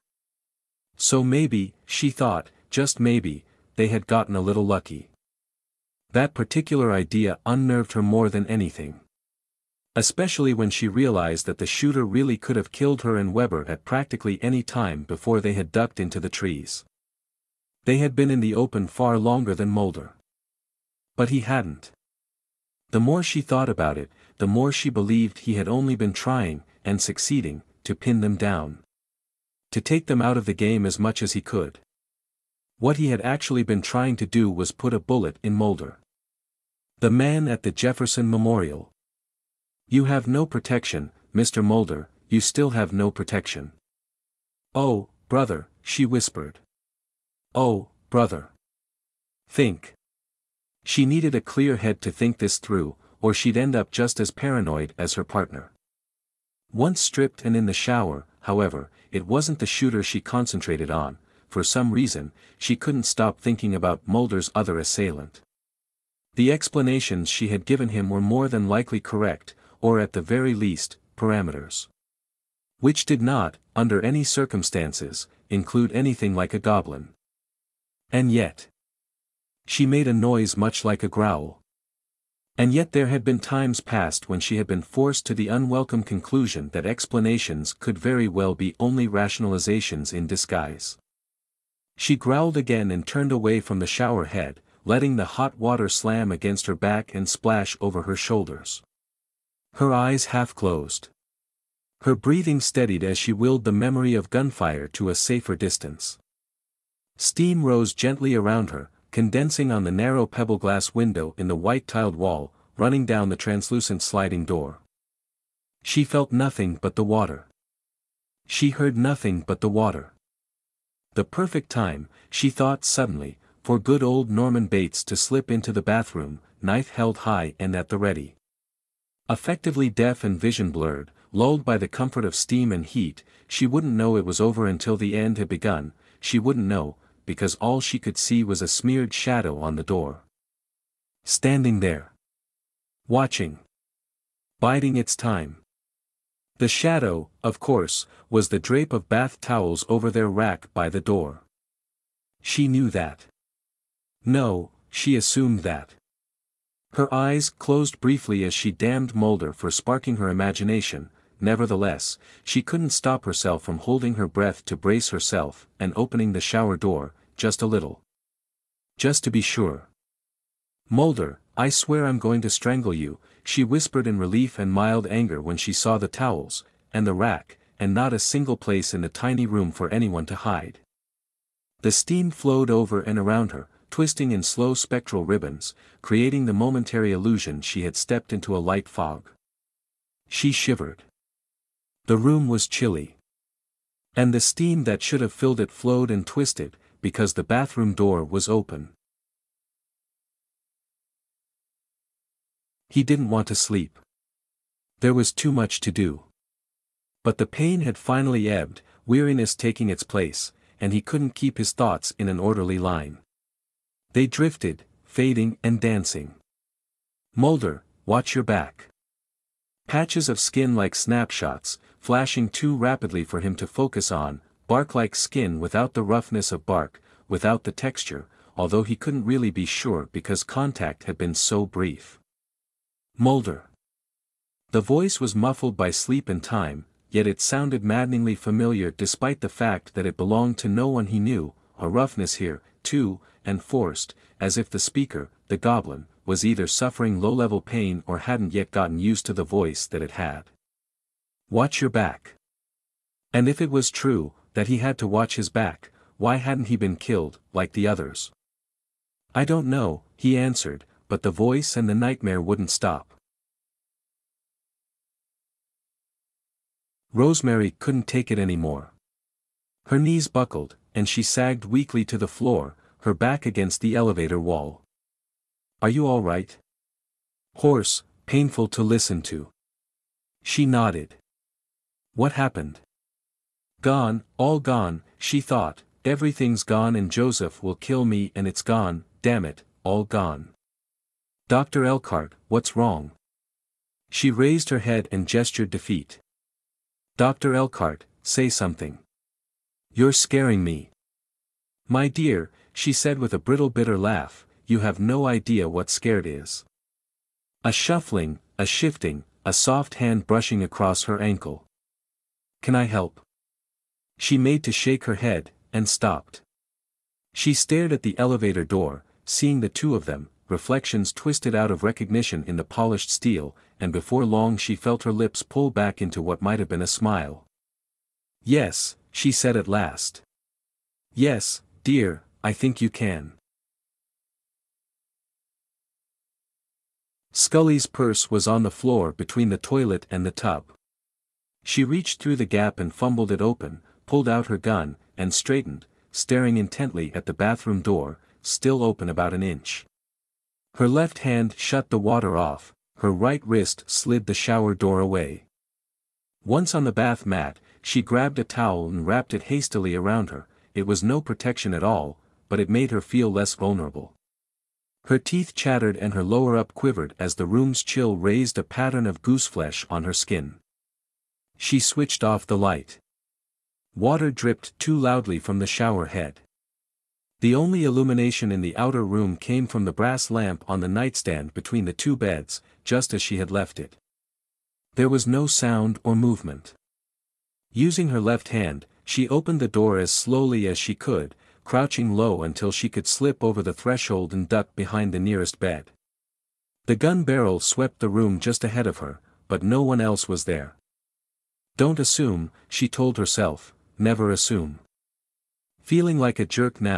So maybe, she thought, just maybe, they had gotten a little lucky. That particular idea unnerved her more than anything. Especially when she realized that the shooter really could have killed her and Weber at practically any time before they had ducked into the trees. They had been in the open far longer than Mulder. But he hadn't. The more she thought about it, the more she believed he had only been trying, and succeeding, to pin them down. To take them out of the game as much as he could. What he had actually been trying to do was put a bullet in Mulder. The man at the Jefferson Memorial. You have no protection, Mister Mulder, you still have no protection. Oh, brother, she whispered. Oh, brother. Think. She needed a clear head to think this through, or she'd end up just as paranoid as her partner. Once stripped and in the shower, however, it wasn't the shooter she concentrated on. For some reason, she couldn't stop thinking about Mulder's other assailant. The explanations she had given him were more than likely correct, or at the very least, parameters. Which did not, under any circumstances, include anything like a goblin. And yet. She made a noise much like a growl. And yet there had been times past when she had been forced to the unwelcome conclusion that explanations could very well be only rationalizations in disguise. She growled again and turned away from the shower head, letting the hot water slam against her back and splash over her shoulders. Her eyes half closed. Her breathing steadied as she willed the memory of gunfire to a safer distance. Steam rose gently around her, condensing on the narrow pebble glass window in the white tiled wall, running down the translucent sliding door. She felt nothing but the water. She heard nothing but the water. The perfect time, she thought suddenly, for good old Norman Bates to slip into the bathroom, knife held high and at the ready. Effectively deaf and vision blurred, lulled by the comfort of steam and heat, she wouldn't know it was over until the end had begun. She wouldn't know, because all she could see was a smeared shadow on the door. Standing there. Watching. Biding its time. The shadow, of course, was the drape of bath towels over their rack by the door. She knew that. No, she assumed that. Her eyes closed briefly as she damned Mulder for sparking her imagination. Nevertheless, she couldn't stop herself from holding her breath to brace herself and opening the shower door, just a little. Just to be sure. "Mulder, I swear I'm going to strangle you," she whispered in relief and mild anger when she saw the towels, and the rack, and not a single place in the tiny room for anyone to hide. The steam flowed over and around her, twisting in slow spectral ribbons, creating the momentary illusion she had stepped into a light fog. She shivered. The room was chilly. And the steam that should have filled it flowed and twisted, because the bathroom door was open. He didn't want to sleep. There was too much to do. But the pain had finally ebbed, weariness taking its place, and he couldn't keep his thoughts in an orderly line. They drifted, fading and dancing. "Mulder, watch your back." Patches of skin like snapshots, flashing too rapidly for him to focus on, bark-like skin without the roughness of bark, without the texture, although he couldn't really be sure because contact had been so brief. "Mulder." The voice was muffled by sleep and time, yet it sounded maddeningly familiar despite the fact that it belonged to no one he knew, a roughness here, too, and forced, as if the speaker, the goblin, was either suffering low-level pain or hadn't yet gotten used to the voice that it had. Watch your back. And if it was true, that he had to watch his back, why hadn't he been killed, like the others? "I don't know," he answered, but the voice and the nightmare wouldn't stop. Rosemary couldn't take it anymore. Her knees buckled, and she sagged weakly to the floor, her back against the elevator wall. "Are you all right?" Hoarse, painful to listen to. She nodded. "What happened?" "Gone, all gone," she thought, "everything's gone and Joseph will kill me and it's gone, damn it, all gone." "Doctor Elkhart, what's wrong?" She raised her head and gestured defeat. "Doctor Elkhart, say something. You're scaring me." "My dear," she said with a brittle bitter laugh, "you have no idea what scared is." A shuffling, a shifting, a soft hand brushing across her ankle. "Can I help?" She made to shake her head, and stopped. She stared at the elevator door, seeing the two of them, reflections twisted out of recognition in the polished steel, and before long she felt her lips pull back into what might have been a smile. "Yes," she said at last. "Yes, dear, I think you can." Scully's purse was on the floor between the toilet and the tub. She reached through the gap and fumbled it open, pulled out her gun, and straightened, staring intently at the bathroom door, still open about an inch. Her left hand shut the water off, her right wrist slid the shower door away. Once on the bath mat, she grabbed a towel and wrapped it hastily around her. It was no protection at all, but it made her feel less vulnerable. Her teeth chattered and her lower up quivered as the room's chill raised a pattern of gooseflesh on her skin. She switched off the light. Water dripped too loudly from the shower head. The only illumination in the outer room came from the brass lamp on the nightstand between the two beds, just as she had left it. There was no sound or movement. Using her left hand, she opened the door as slowly as she could, crouching low until she could slip over the threshold and duck behind the nearest bed. The gun barrel swept the room just ahead of her, but no one else was there. Don't assume, she told herself, never assume. Feeling like a jerk now,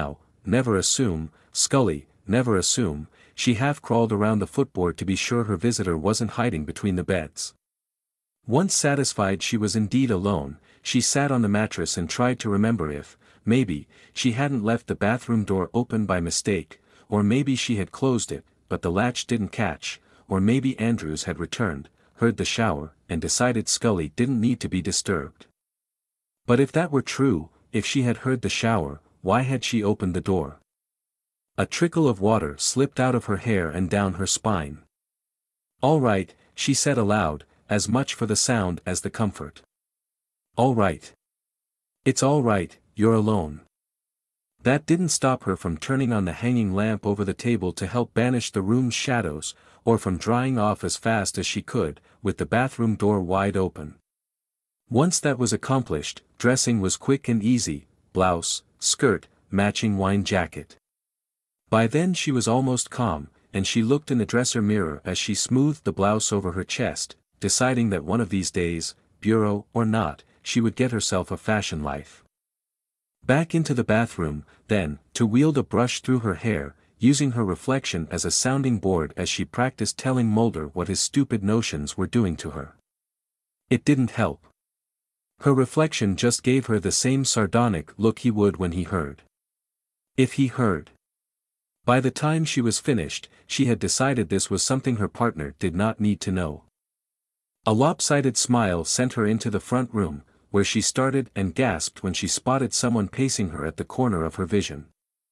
never assume, Scully, never assume. She half crawled around the footboard to be sure her visitor wasn't hiding between the beds. Once satisfied she was indeed alone, she sat on the mattress and tried to remember if, maybe, she hadn't left the bathroom door open by mistake, or maybe she had closed it, but the latch didn't catch, or maybe Andrews had returned, heard the shower, and decided Scully didn't need to be disturbed. But if that were true, if she had heard the shower, why had she opened the door? A trickle of water slipped out of her hair and down her spine. "All right," she said aloud, as much for the sound as the comfort. "All right. It's all right, you're alone." That didn't stop her from turning on the hanging lamp over the table to help banish the room's shadows, or from drying off as fast as she could, with the bathroom door wide open. Once that was accomplished, dressing was quick and easy, blouse, skirt, matching wine jacket. By then she was almost calm, and she looked in the dresser mirror as she smoothed the blouse over her chest, deciding that one of these days, bureau or not, she would get herself a fashion life. Back into the bathroom, then, to wield a brush through her hair, using her reflection as a sounding board as she practiced telling Mulder what his stupid notions were doing to her. It didn't help. Her reflection just gave her the same sardonic look he would when he heard. If he heard. By the time she was finished, she had decided this was something her partner did not need to know. A lopsided smile sent her into the front room, where she started and gasped when she spotted someone pacing her at the corner of her vision.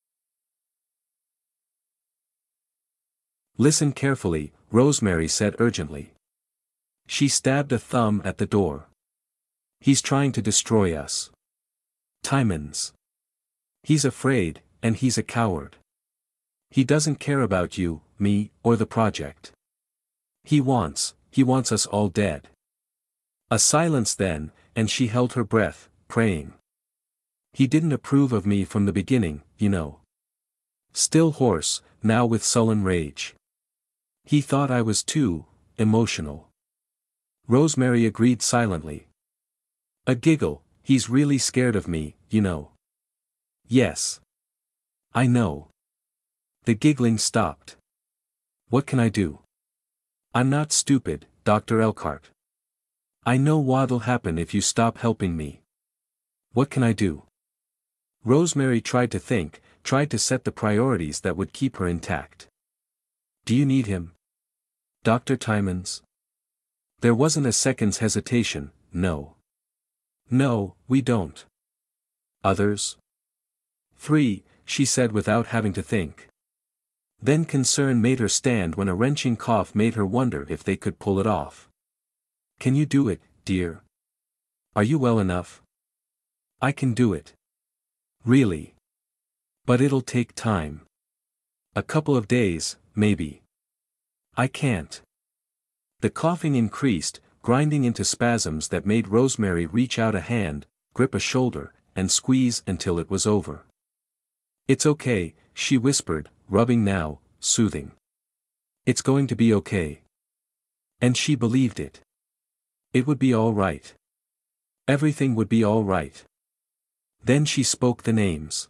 "Listen carefully," Rosemary said urgently. She stabbed a thumb at the door. "He's trying to destroy us. Timmons. He's afraid, and he's a coward. He doesn't care about you, me, or the project. He wants, he wants us all dead." A silence then, and she held her breath, praying. "He didn't approve of me from the beginning, you know." Still hoarse, now with sullen rage. "He thought I was too emotional." Rosemary agreed silently. A giggle, "He's really scared of me, you know." "Yes. I know." The giggling stopped. "What can I do? I'm not stupid, Doctor Elkhart. I know what'll happen if you stop helping me. What can I do?" Rosemary tried to think, tried to set the priorities that would keep her intact. "Do you need him? Doctor Timmons?" There wasn't a second's hesitation. "No. No, we don't." "Others?" "Three," she said without having to think. Then concern made her stand when a wrenching cough made her wonder if they could pull it off. "Can you do it, dear? Are you well enough?" "I can do it. Really. But it'll take time. A couple of days, maybe." "I can't." The coughing increased, grinding into spasms that made Rosemary reach out a hand, grip a shoulder, and squeeze until it was over. "It's okay," she whispered, rubbing now, soothing. "It's going to be okay." And she believed it. It would be all right. Everything would be all right. Then she spoke the names.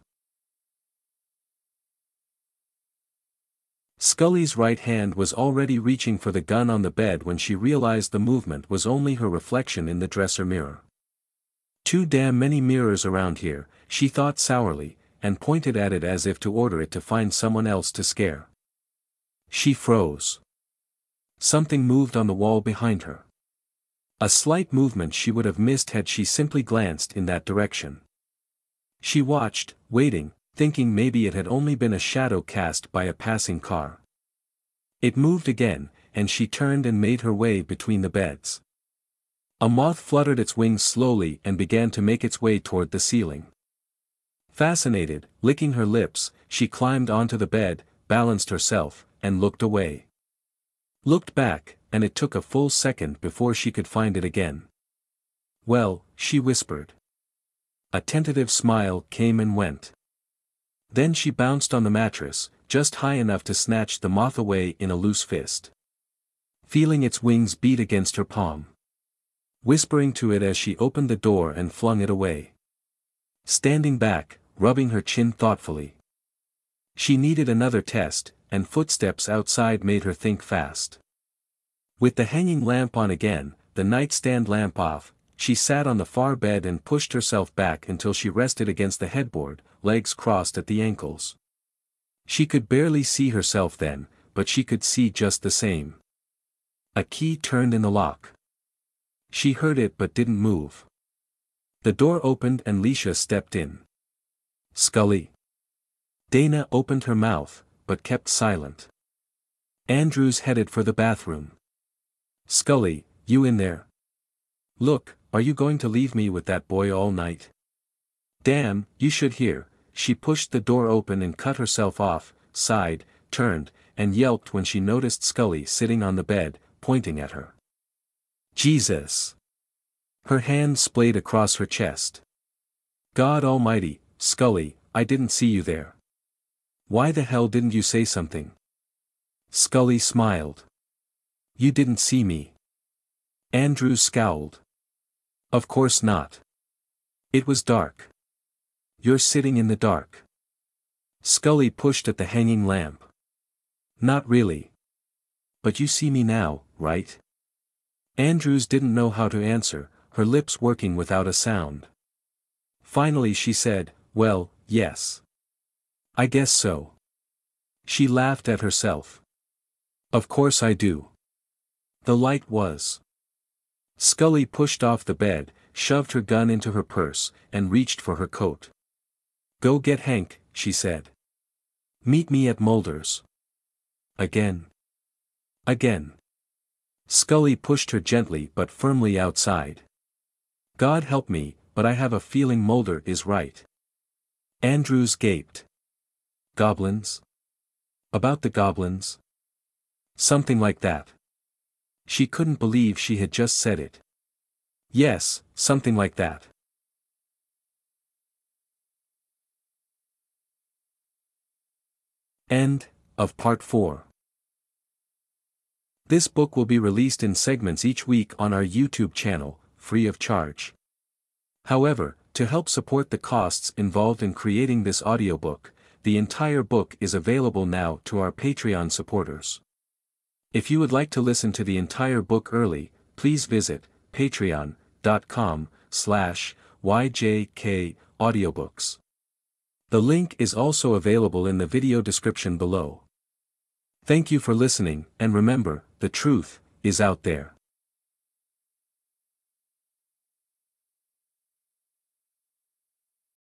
Scully's right hand was already reaching for the gun on the bed when she realized the movement was only her reflection in the dresser mirror. Too damn many mirrors around here, she thought sourly, and pointed at it as if to order it to find someone else to scare. She froze. Something moved on the wall behind her. A slight movement she would have missed had she simply glanced in that direction. She watched, waiting, thinking maybe it had only been a shadow cast by a passing car. It moved again, and she turned and made her way between the beds. A moth fluttered its wings slowly and began to make its way toward the ceiling. Fascinated, licking her lips, she climbed onto the bed, balanced herself, and looked away. Looked back, and it took a full second before she could find it again. "Well," she whispered. A tentative smile came and went. Then she bounced on the mattress, just high enough to snatch the moth away in a loose fist. Feeling its wings beat against her palm. Whispering to it as she opened the door and flung it away. Standing back, rubbing her chin thoughtfully. She needed another test, and footsteps outside made her think fast. With the hanging lamp on again, the nightstand lamp off, she sat on the far bed and pushed herself back until she rested against the headboard, legs crossed at the ankles. She could barely see herself then, but she could see just the same. A key turned in the lock. She heard it but didn't move. The door opened and Leisha stepped in. Scully. Dana opened her mouth, but kept silent. Andrews headed for the bathroom. Scully, you in there? Look, are you going to leave me with that boy all night? Damn, you should hear. She pushed the door open and cut herself off, sighed, turned, and yelped when she noticed Scully sitting on the bed, pointing at her. Jesus! Her hand splayed across her chest. God almighty, Scully, I didn't see you there. Why the hell didn't you say something? Scully smiled. You didn't see me. Andrews scowled. Of course not. It was dark. You're sitting in the dark. Scully pushed at the hanging lamp. Not really. But you see me now, right? Andrews didn't know how to answer, her lips working without a sound. Finally she said, well, yes. I guess so. She laughed at herself. Of course I do. The light was. Scully pushed off the bed, shoved her gun into her purse, and reached for her coat. Go get Hank, she said. Meet me at Mulder's. Again. Again. Scully pushed her gently but firmly outside. God help me, but I have a feeling Mulder is right. Andrews gaped. Goblins? About the goblins? Something like that. She couldn't believe she had just said it. Yes, something like that. End of part four. This book will be released in segments each week on our YouTube channel, free of charge. However, to help support the costs involved in creating this audiobook, the entire book is available now to our Patreon supporters. If you would like to listen to the entire book early, please visit patreon dot com slash Y J K audiobooks. The link is also available in the video description below. Thank you for listening, and remember, the truth is out there.